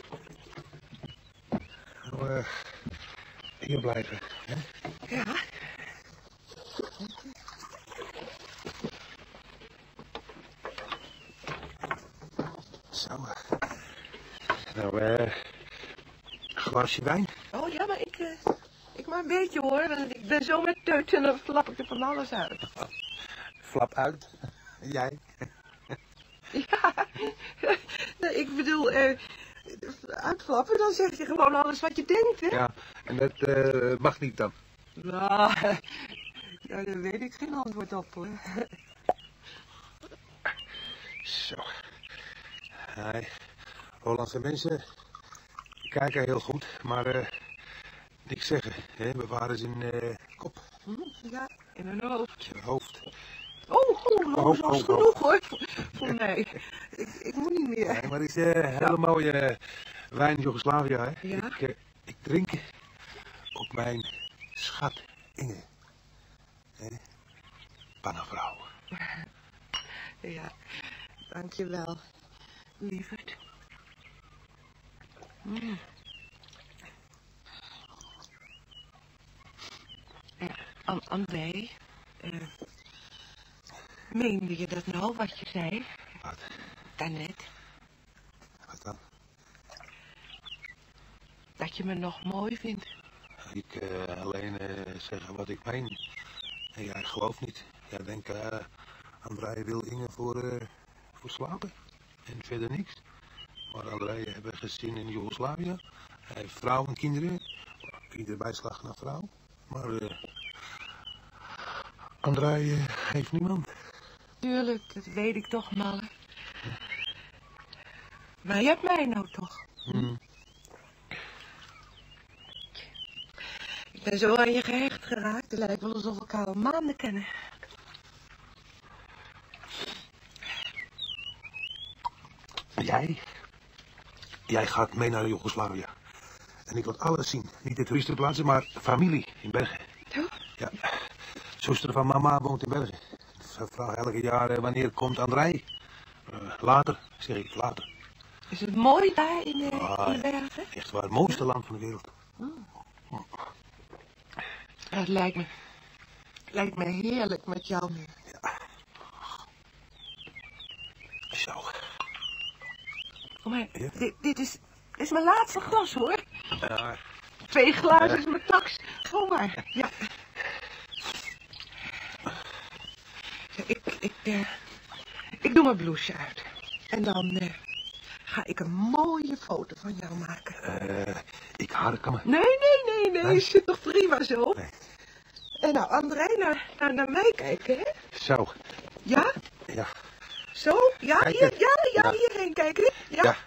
Nou, uh, hier blijven, hè? Ja. Zo. Nou, eh, glaasje wijn? Oh ja, maar ik, uh, ik maar een beetje hoor, want ik ben zo met teut en dan flap ik er van alles uit. Flap uit. Jij? Ja, nee, ik bedoel, uh, uitflappen, dan zeg je gewoon alles wat je denkt, hè? Ja, en dat uh, mag niet dan. Nou, ja, daar weet ik geen antwoord op, hoor. Zo. Nee, Hollandse mensen kijken heel goed, maar uh, niks zeggen. Hè? Bewaren ze in uh, kop. Hm, ja, in hun hoofd. In hoofd. Oh, oh, oh, oh, zo is oh, genoeg oh. hoor, voor, voor mij. Ik, ik moet niet meer. Nee, maar het is uh, hele ja. mooie uh, wijn Joegoslavië, hè? Ja? Ik, uh, ik drink op mijn schat Inge. Hè? Bange vrouw. Ja, dankjewel, lieverd. Mm. Uh, An André, uh, meende je dat nou, wat je zei? Wat? Daarnet. Wat dan? Dat je me nog mooi vindt. Ik uh, alleen uh, zeggen wat ik meen. En jij gelooft niet. Jij denkt, uh, André wil Inge voor, uh, voor slapen. En verder niks. Maar André hebben we gezien in Joegoslavië. Hij heeft vrouw en kinderen. Ieder bijslag naar vrouw. Maar uh, André uh, heeft niemand. Tuurlijk, dat weet ik toch, malle. Maar je hebt mij nou toch. Hmm. Ik ben zo aan je gehecht geraakt. Het lijkt wel alsof we elkaar al maanden kennen. Jij? Jij gaat mee naar Joegoslavië. En ik wil alles zien. Niet de toeristenplaatsen, maar familie in Bergen. Ja? Ja. zuster van mama woont in Bergen. Ze vraagt elke jaar uh, wanneer komt André. Uh, later, zeg ik, later. Is het mooi daar in, uh, ah, in de bergen? Echt waar, het mooiste land van de wereld. Oh. Het lijkt me, lijkt me heerlijk met jou nu. Ja. Zo. Oh, maar Ja? dit, dit, is, dit is mijn laatste glas, hoor. Ja. Twee glazen is mijn tax. Gewoon maar. Ja. Ja, ik, ik, uh, ik doe mijn blouseje uit. En dan uh, ga ik een mooie foto van jou maken. Uh, ik haarkammen. Nee, nee, nee, nee. Nee? Zit toch prima zo? Nee. En nou, André, naar, naar, naar mij kijken, hè? Zo. Ja? Ja. Zo? Ja, Kijken. hier, ja, ja, Ja. hierheen kijken. Ja. Ja.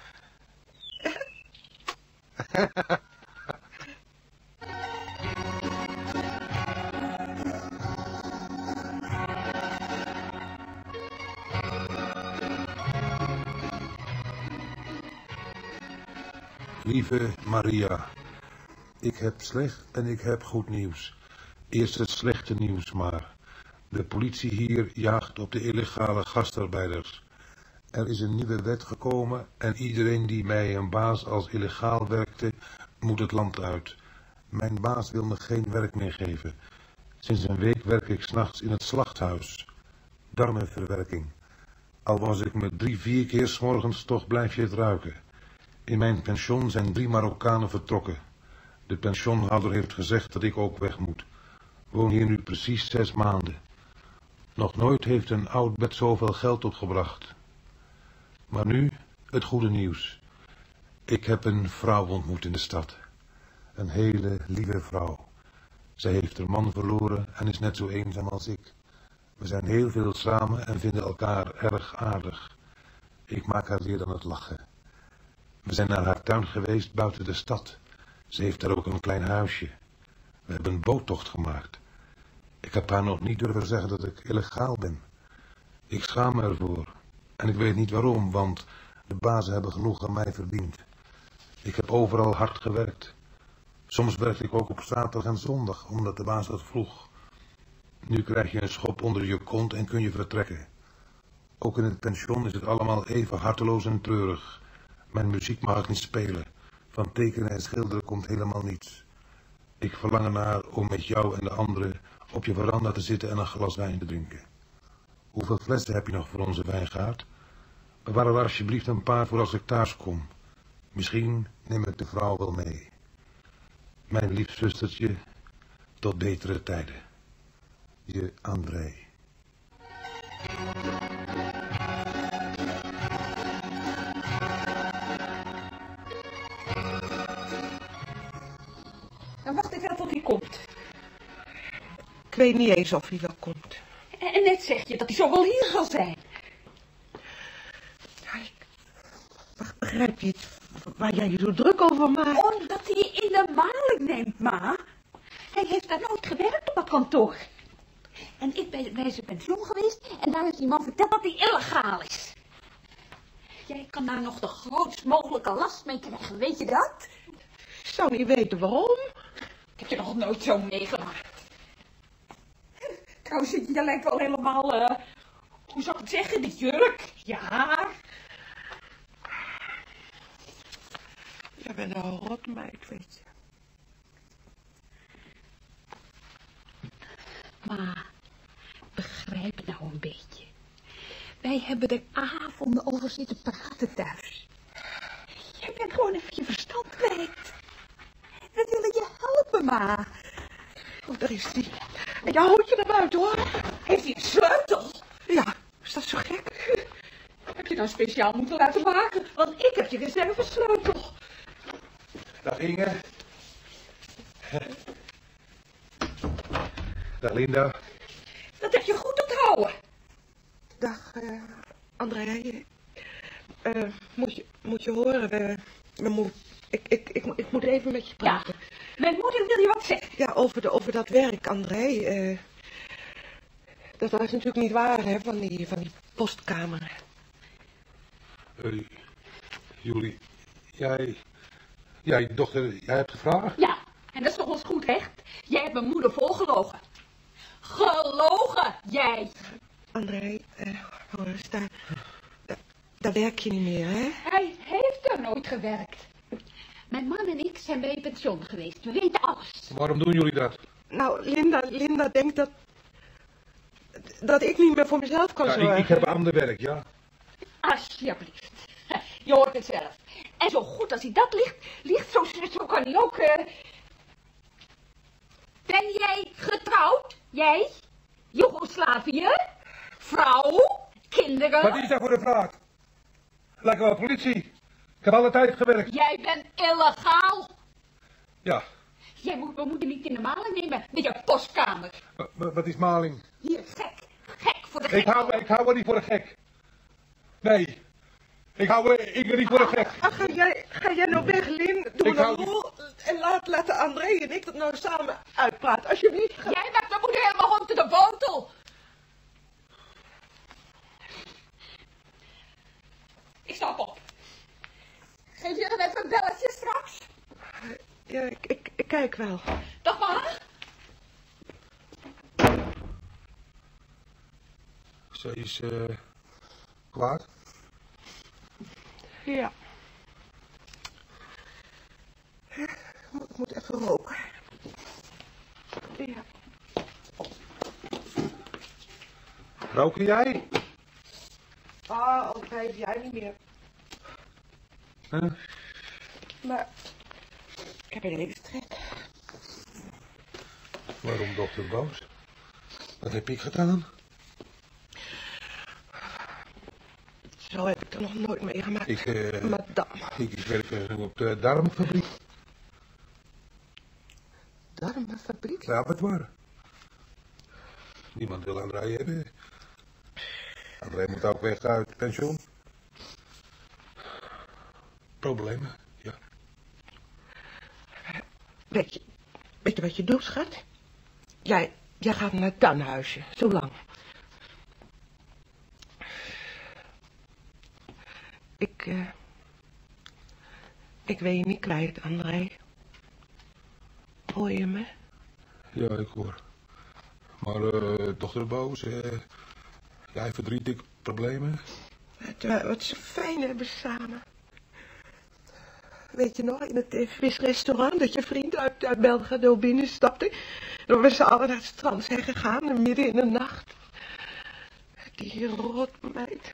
Lieve Maria, ik heb slecht en ik heb goed nieuws. Eerst het slechte nieuws maar. De politie hier jaagt op de illegale gastarbeiders. Er is een nieuwe wet gekomen en iedereen die bij een baas als illegaal werkte, moet het land uit. Mijn baas wil me geen werk meer geven. Sinds een week werk ik 's nachts in het slachthuis. Darmenverwerking. Al was ik me drie, vier keer 's morgens, toch blijf je het ruiken. In mijn pension zijn drie Marokkanen vertrokken. De pensionhouder heeft gezegd dat ik ook weg moet. Woon hier nu precies zes maanden. Nog nooit heeft een oud bed zoveel geld opgebracht. Maar nu het goede nieuws. Ik heb een vrouw ontmoet in de stad. Een hele lieve vrouw. Zij heeft haar man verloren en is net zo eenzaam als ik. We zijn heel veel samen en vinden elkaar erg aardig. Ik maak haar weer aan het lachen. We zijn naar haar tuin geweest buiten de stad. Ze heeft daar ook een klein huisje. We hebben een boottocht gemaakt. Ik heb haar nog niet durven zeggen dat ik illegaal ben. Ik schaam me ervoor. En ik weet niet waarom, want de bazen hebben genoeg aan mij verdiend. Ik heb overal hard gewerkt. Soms werkte ik ook op zaterdag en zondag, omdat de baas dat vroeg. Nu krijg je een schop onder je kont en kun je vertrekken. Ook in het pension is het allemaal even harteloos en treurig. Mijn muziek mag ik niet spelen. Van tekenen en schilderen komt helemaal niets. Ik verlang ernaar om met jou en de anderen op je veranda te zitten en een glas wijn te drinken. Hoeveel flessen heb je nog voor onze wijngaard? Bewaar er alsjeblieft een paar voor als ik thuis kom. Misschien neem ik de vrouw wel mee. Mijn lief zustertje, tot betere tijden. Je André. Dan wacht ik wel tot hij komt. Ik weet niet eens of hij wel komt. En net zeg je dat hij zo wel hier zal zijn. Ja, ik begrijp je het, waar jij je zo druk over maakt? Omdat hij je in de maling neemt, ma. Hij heeft daar nooit gewerkt op dat kantoor. En ik ben bij zijn pensioen geweest en daar heeft die man verteld dat hij illegaal is. Jij kan daar nog de grootst mogelijke last mee krijgen, weet je dat? Ik zou niet weten waarom. Ik heb je nog nooit zo meegemaakt. Trouwens, je lijkt wel helemaal, uh, hoe zou ik het zeggen, die jurk. Ja. Jij bent een rotmeid, weet je. Maar begrijp nou een beetje. Wij hebben er avonden over zitten praten thuis. Jij bent gewoon even je verstand kwijt. We willen je helpen, ma. Oh, daar is die. En jou houdt je naar buiten, hoor. Heeft hij een sleutel? Ja, is dat zo gek? Heb je nou speciaal moeten laten maken? Want ik heb je reservesleutel. Dag Inge. Dag Linda. Dat heb je goed onthouden. Dag, uh, André. Uh, moet, je, moet je horen, we, we moet, ik, ik, ik, ik moet even met je praten. Ja, mijn moeder wil je wat zeggen. Ja, over, de, over dat werk, André. Uh, dat was natuurlijk niet waar, hè, van die, van die postkamer. Uh, Julie, jij, jij dochter, jij hebt gevraagd? Ja, en dat is toch wel eens goed recht. Jij hebt mijn moeder volgelogen. Gelogen, jij. André, uh, hoor eens, daar, daar, daar werk je niet meer, hè? Hij heeft er nooit gewerkt. Mijn man en ik zijn bij pensioen geweest. We weten alles. Waarom doen jullie dat? Nou, Linda, Linda denkt dat... dat ik niet meer voor mezelf kan Ja, zorgen. ik, ik heb ander werk, ja. Alsjeblieft. Je hoort het zelf. En zo goed als hij dat ligt, ligt zo, zo kan hij ook... Uh... Ben jij getrouwd? Jij? Joegoslavië? Vrouw? Kinderen? Wat is dat voor een vraag? Lijkt wel politie. Ik heb alle tijd gewerkt. Jij bent illegaal. Ja. Jij moet, we moeten niet in de maling nemen met je postkamer. W- w- wat is maling? Hier, gek. Gek voor de gek. Ik hou, ik hou me niet voor een gek. Nee. Ik hou me ik ben niet voor een gek. Ach, ga jij, ga jij nou weg, Lin? Doe Ik een hou- rol en laat, laten André en ik dat nou samen uitpraten, alsjeblieft. Ga- Jij maakt de moeder helemaal onder de botel. Ik stap op. Geef je dan even een belletje straks? Ja, ik, ik, ik kijk wel. Dag maar. Ze is uh, kwaad. Ja. Ik moet, ik moet even roken. Ja. Roken jij? Ah, al vijf jaar niet meer. Huh? Maar ik heb een hele trek. Waarom dokter boos? Wat heb ik gedaan? Zo heb ik er nog nooit meegemaakt. Ik, uh, Madame. ik, ik werk uh, op de darmfabriek. Darmenfabriek? Ja, wat waar? Niemand wil André hebben. André moet ook weg uit pensioen. Problemen, ja. Weet je, weet je wat je doet, schat? Jij, jij gaat naar het tuinhuisje, zo lang. Ik, uh, ik wil je niet kwijt, André. Hoor je me? Ja, ik hoor. Maar uh, dochter boos, uh, jij verdriet, ik problemen. Wat, wat zo fijn hebben samen. Weet je nog, in het uh, visrestaurant, dat je vriend uit, uit Belgrado binnenstapte. Dat we z'n allen naar het strand zijn gegaan, en midden in de nacht. Die rotmeid.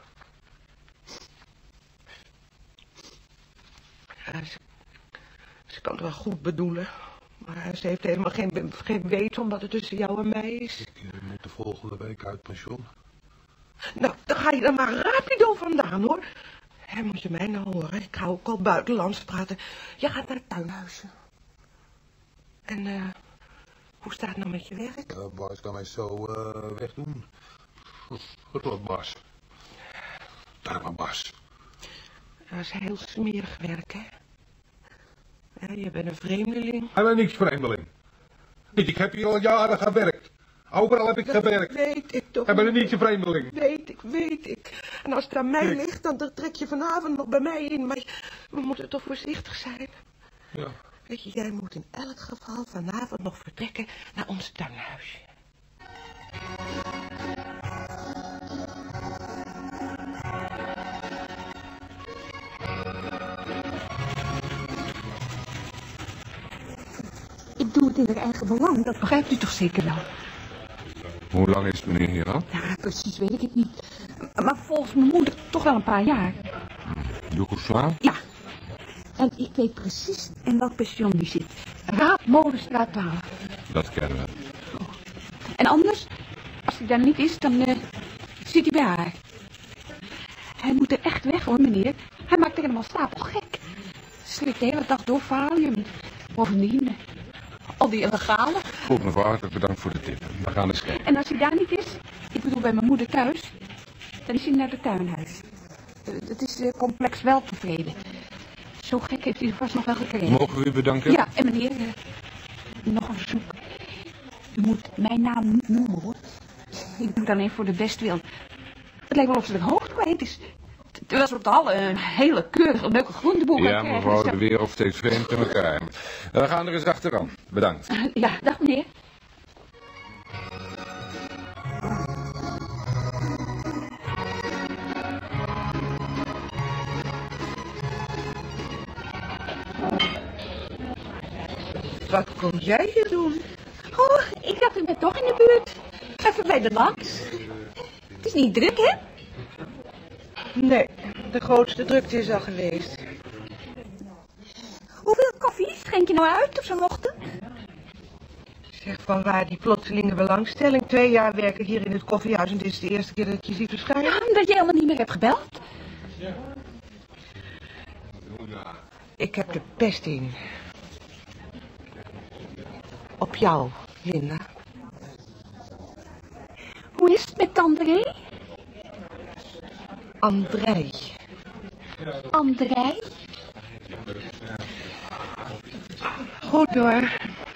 Ja, ze, ze kan het wel goed bedoelen. Maar ze heeft helemaal geen, geen weet van wat er tussen jou en mij is. Ik uh, moet de volgende week uit pensioen. Nou, dan ga je er maar rapido vandaan, hoor. Hé, moet je mij nou horen? Ik hou ook al buitenlands praten. Je gaat naar het tuinhuisje. En, eh, uh, hoe staat het nou met je werk? Uh, Bas kan mij zo uh, wegdoen. Rotbas. Darmenbas. Dat is heel smerig werk, hè? Ja, je bent een vreemdeling. Hij bent niks vreemdeling. Niet, ik heb hier al jaren gewerkt. Overal heb ik Dat gewerkt. weet ik toch. Hij bent een nietje vreemdeling. Weet ik, weet ik. En als het aan mij Kijk. ligt, dan trek je vanavond nog bij mij in. Maar we moeten toch voorzichtig zijn. Ja. Weet je, jij moet in elk geval vanavond nog vertrekken naar ons tuinhuisje. Ik doe het in haar eigen belang, dat begrijpt u toch zeker wel? Hoe lang is meneer hier al? Ja, precies weet ik het niet. Maar volgens mijn moeder toch wel een paar jaar. Joegoslaaf? Ja. En ik weet precies in welk pension die zit. Raadmolenstraat twaalf. Dat kennen we. En anders, als hij daar niet is, dan uh, zit hij bij haar. Hij moet er echt weg hoor, meneer. Hij maakt er helemaal stapelgek. Slikt de hele dag door valium. Bovendien, uh, al die illegale. Goed mevrouw, hartelijk bedankt voor de tip. We gaan eens kijken. En als hij daar niet is, ik bedoel bij mijn moeder thuis, dan is hij naar het tuinhuis. Uh, het is uh, complex wel tevreden. Zo gek heeft hij er vast nog wel gekregen. Mogen we u bedanken? Ja, en meneer, uh, nog een verzoek. U moet mijn naam niet noemen, hoor. Ik doe het alleen voor de bestwil. Het lijkt wel of ze er hoogte kwijt is. Terwijl ze op de Halle een hele keurige, leuke groenteboer Ja, krijgen. mevrouw, Dus, de wereld steeds vreemd in elkaar. We gaan er eens achteraan. Bedankt. uh, Ja, dag meneer. kom jij hier doen? Oh, ik dacht, u bent toch in de buurt. Even bij de Max. Het is niet druk, hè? Nee, de grootste drukte is al geweest. Hoeveel koffie schenk je nou uit op zo'n ochtend? Zeg, van waar die plotselinge belangstelling? Twee jaar werk ik hier in het koffiehuis en dit is de eerste keer dat ik je zie verschijnen. Ja, omdat je helemaal niet meer hebt gebeld. Ik heb de pest in. Op jou, Linda. Hoe is het met André? André. André? Goed hoor.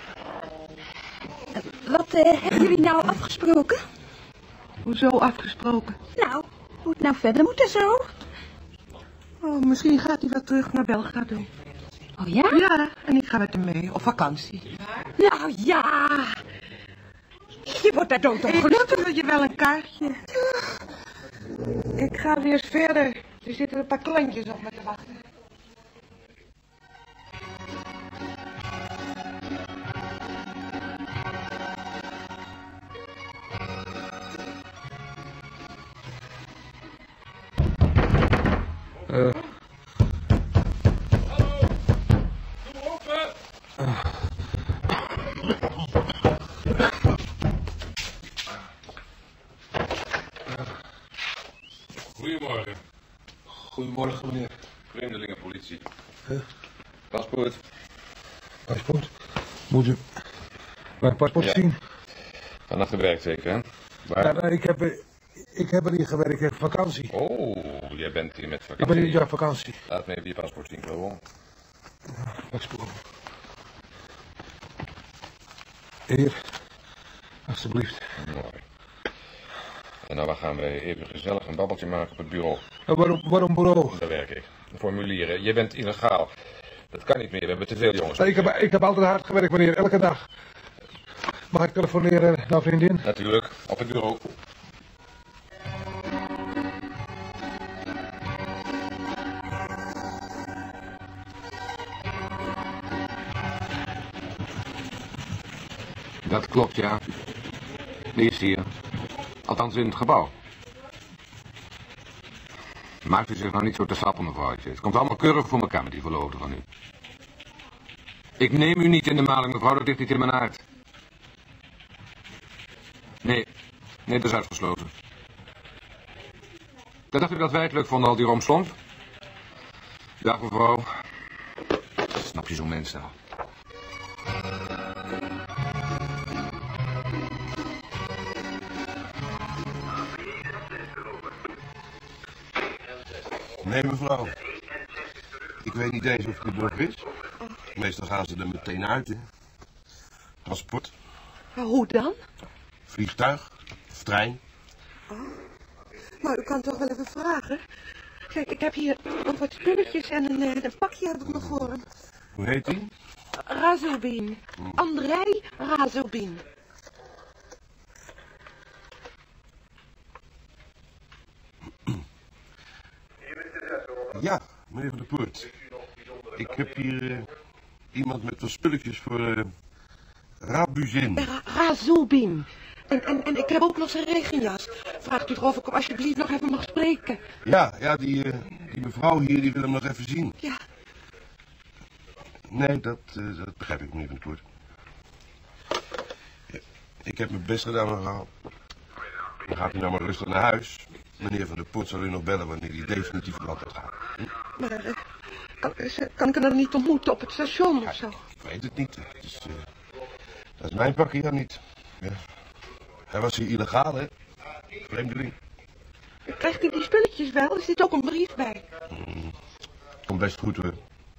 Wat uh, hebben jullie nou afgesproken? Hoezo afgesproken? Nou, hoe het nou verder moet en zo. Oh, misschien gaat hij wel terug naar Belgrado. Oh ja? Ja, en ik ga met hem mee, op vakantie. Nou ja. Je wordt daar dood op Ik gelukkig. stuur je wel een kaartje. Ik ga weer eens verder. Er zitten een paar klantjes op me te wachten. Uh. Goedemorgen. Goedemorgen, meneer. Vreemdelingenpolitie. Huh? Paspoort. Paspoort? Moet u mijn paspoort Ja. zien? Vanaf de werk zeker, hè? Waar? Ja, nee, ik, heb, eh, ik heb er niet gewerkt, ik heb vakantie. Oh, jij bent hier met Ik vakantie. ben hier, ja, vakantie. Laat me even je paspoort zien, Cleo. Paspoort. Hier, alsjeblieft. Mooi. En nou, dan gaan we even gezellig een babbeltje maken op het bureau. En waarom, waarom bureau? Daar werk ik. Formulieren. Je bent illegaal. Dat kan niet meer, we hebben te veel jongens. Nee, ik, heb, ik heb altijd hard gewerkt, meneer, elke dag. Mag ik telefoneren naar vriendin? Natuurlijk, op het bureau. Dat klopt, ja. Die is hier. Althans in het gebouw. Maakt u zich nou niet zo te sappen, mevrouwtje. Het komt allemaal keurig voor elkaar met die verloofde van u. Ik neem u niet in de maling, mevrouw, dat ligt niet in mijn aard. Nee, nee, dat is uitgesloten. Dat dacht u dat wij het leuk vonden, al die romslomp? Dag, mevrouw. Snap je zo'n mens nou? Nee, mevrouw. Ik weet niet eens of het er nog is. Meestal gaan ze er meteen uit, hè. Transport, Maar hoe dan? vliegtuig, of trein. Oh. Nou, u kan toch wel even vragen. Kijk, ik heb hier nog wat spulletjes en een, eh, een pakje heb ik nog voor hem. Hoe heet die? Razubin. André Razubin. Ja, meneer Van der Poort. Ik heb hier uh, iemand met wat spulletjes voor uh, Rabuzin. Ra Razubin. En, en, en ik heb ook nog zijn regenjas. Vraagt u toch of ik hem alsjeblieft nog even mag spreken? Ja, ja, die, uh, die mevrouw hier, die wil hem nog even zien. Ja. Nee, dat, uh, dat begrijp ik, meneer Van der Poort. Ja, ik heb mijn best gedaan, mevrouw. Dan gaat u nou maar rustig naar huis. Meneer Van der Poort zal u nog bellen wanneer hij definitief op land gaat. Hm? Maar uh, kan, kan ik hem dan niet ontmoeten op het station of zo? Ik weet het niet. Het is, uh, dat is mijn pakje ja niet. Ja. Hij was hier illegaal, hè? Vreemdeling. Krijgt hij die spulletjes wel? Er zit ook een brief bij. Mm, komt best goed, hoor.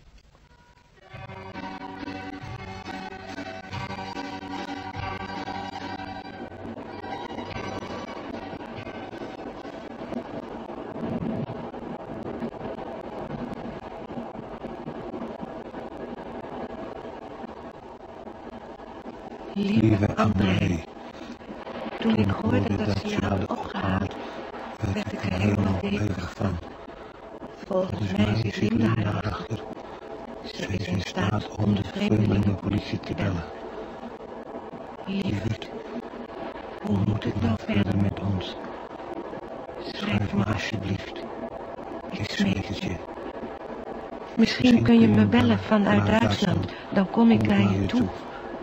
Lieve André, toen ik hoorde dat ze je hadden opgehaald, werd ik er helemaal beter van. Volgens mij zit Linda erachter. Ze is in staat om de vreemdelingenpolitie te bellen. Lieverd, hoe moet het nou verder met ons? Schrijf me alsjeblieft. Ik smeek het je. Misschien kun je me bellen vanuit Duitsland, dan kom ik naar je toe.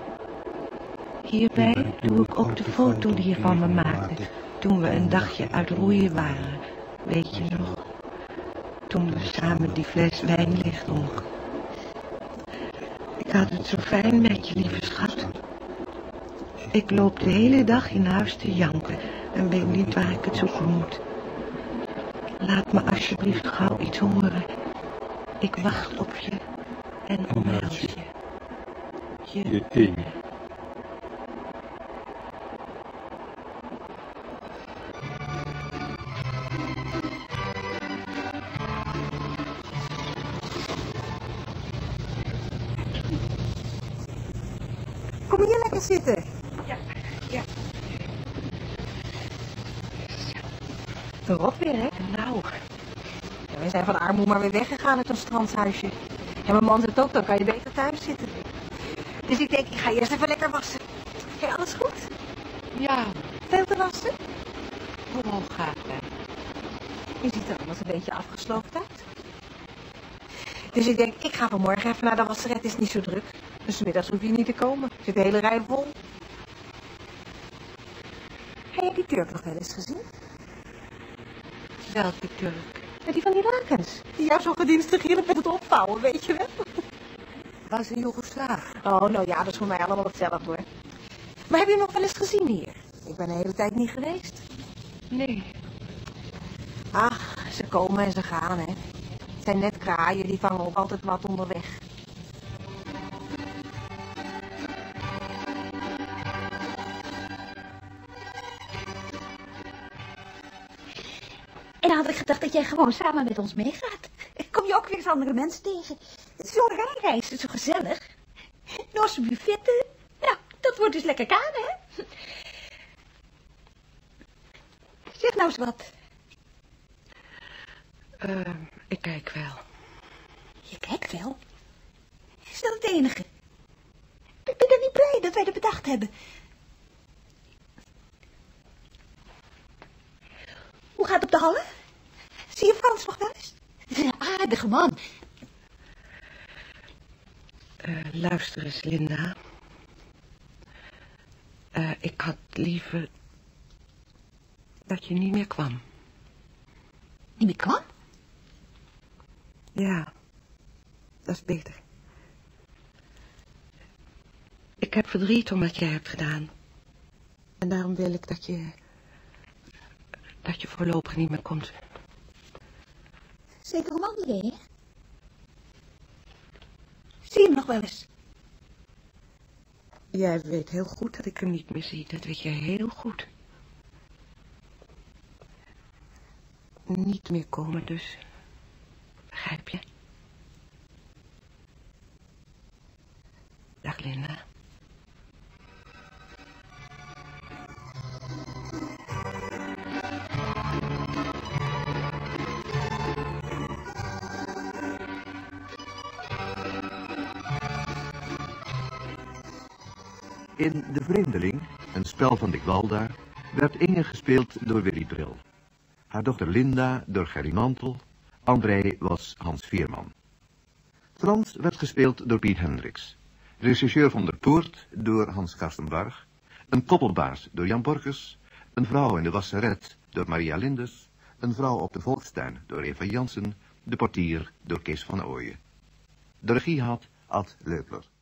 Hierbij doe ik ook de foto die je van me maakte, toen we een dagje uit roeien waren. Weet je nog? Toen we samen die fles wijn leeg dronken. Ik had het zo fijn met je, lieve schat. Ik loop de hele dag in huis te janken en weet niet waar ik het zoeken moet. Laat me alsjeblieft gauw iets horen. Ik wacht op je en omhels je. Je, Je Amy. Kom hier lekker zitten. Ja, ja. Erop weer, hè? Nou, Ja, wij zijn van de armoede maar weer weggegaan uit ons strandshuisje. En mijn man zegt ook, dan kan je beter thuis zitten. Dus ik denk, ik ga eerst even lekker wassen. Hey, alles goed? ja, Veel te wassen? hoe gaat het? Je ziet er anders een beetje afgesloofd uit. Dus ik denk, ik ga vanmorgen even naar de wasseret, het is niet zo druk. Dus 's middags hoef je niet te komen. Er zit de hele rij vol. Heb je die Turk nog wel eens gezien? Welke Turk? Ja, die van die lakens. Die jou zo gedienstig hielp met het opvouwen, weet je wel? Was een Joegoslaaf. Oh, nou ja, dat is voor mij allemaal hetzelfde hoor. Maar heb je hem nog wel eens gezien hier? Ik ben de hele tijd niet geweest. Nee. Ach, ze komen en ze gaan, hè. Het zijn net kraaien, die vangen ook altijd wat onderweg. En dan had ik gedacht dat jij gewoon samen met ons meegaat. Kom je ook weer eens andere mensen tegen. Het is zo'n rijreis, het is zo gezellig. Norse buffetten. Nou, dat wordt dus lekker kaan, hè? Zeg nou eens wat. Uh, ik kijk wel. Je kijkt wel. Is dat het enige? Ik ben er niet blij dat wij dat bedacht hebben. Hoe gaat het op de hallen? Zie je Frans nog wel eens? Het is een aardige man. Uh, luister eens, Linda. Uh, ik had liever dat je niet meer kwam. Niet meer kwam? Ja, dat is beter. Ik heb verdriet om wat jij hebt gedaan. En daarom wil ik dat je... dat je voorlopig niet meer komt. Zeker om andere reden. Zie je hem nog wel eens? Jij weet heel goed dat ik hem niet meer zie. Dat weet je heel goed. Niet meer komen dus. Begrijp je? Dag, Linda. In De Vreemdeling, een spel van Dick Walda, werd Inge gespeeld door Willy Bril. Haar dochter Linda door Gerry Mantel, André was Hans Veerman. Frans werd gespeeld door Piet Hendricks. Regisseur van der Poort door Hans Karstenbarg. Een koppelbaas door Jan Borkers. Een vrouw in de wasseret door Maria Linders. Een vrouw op de Volkstuin door Eva Jansen. De portier door Kees van Ooyen. De regie had Ad Leupler.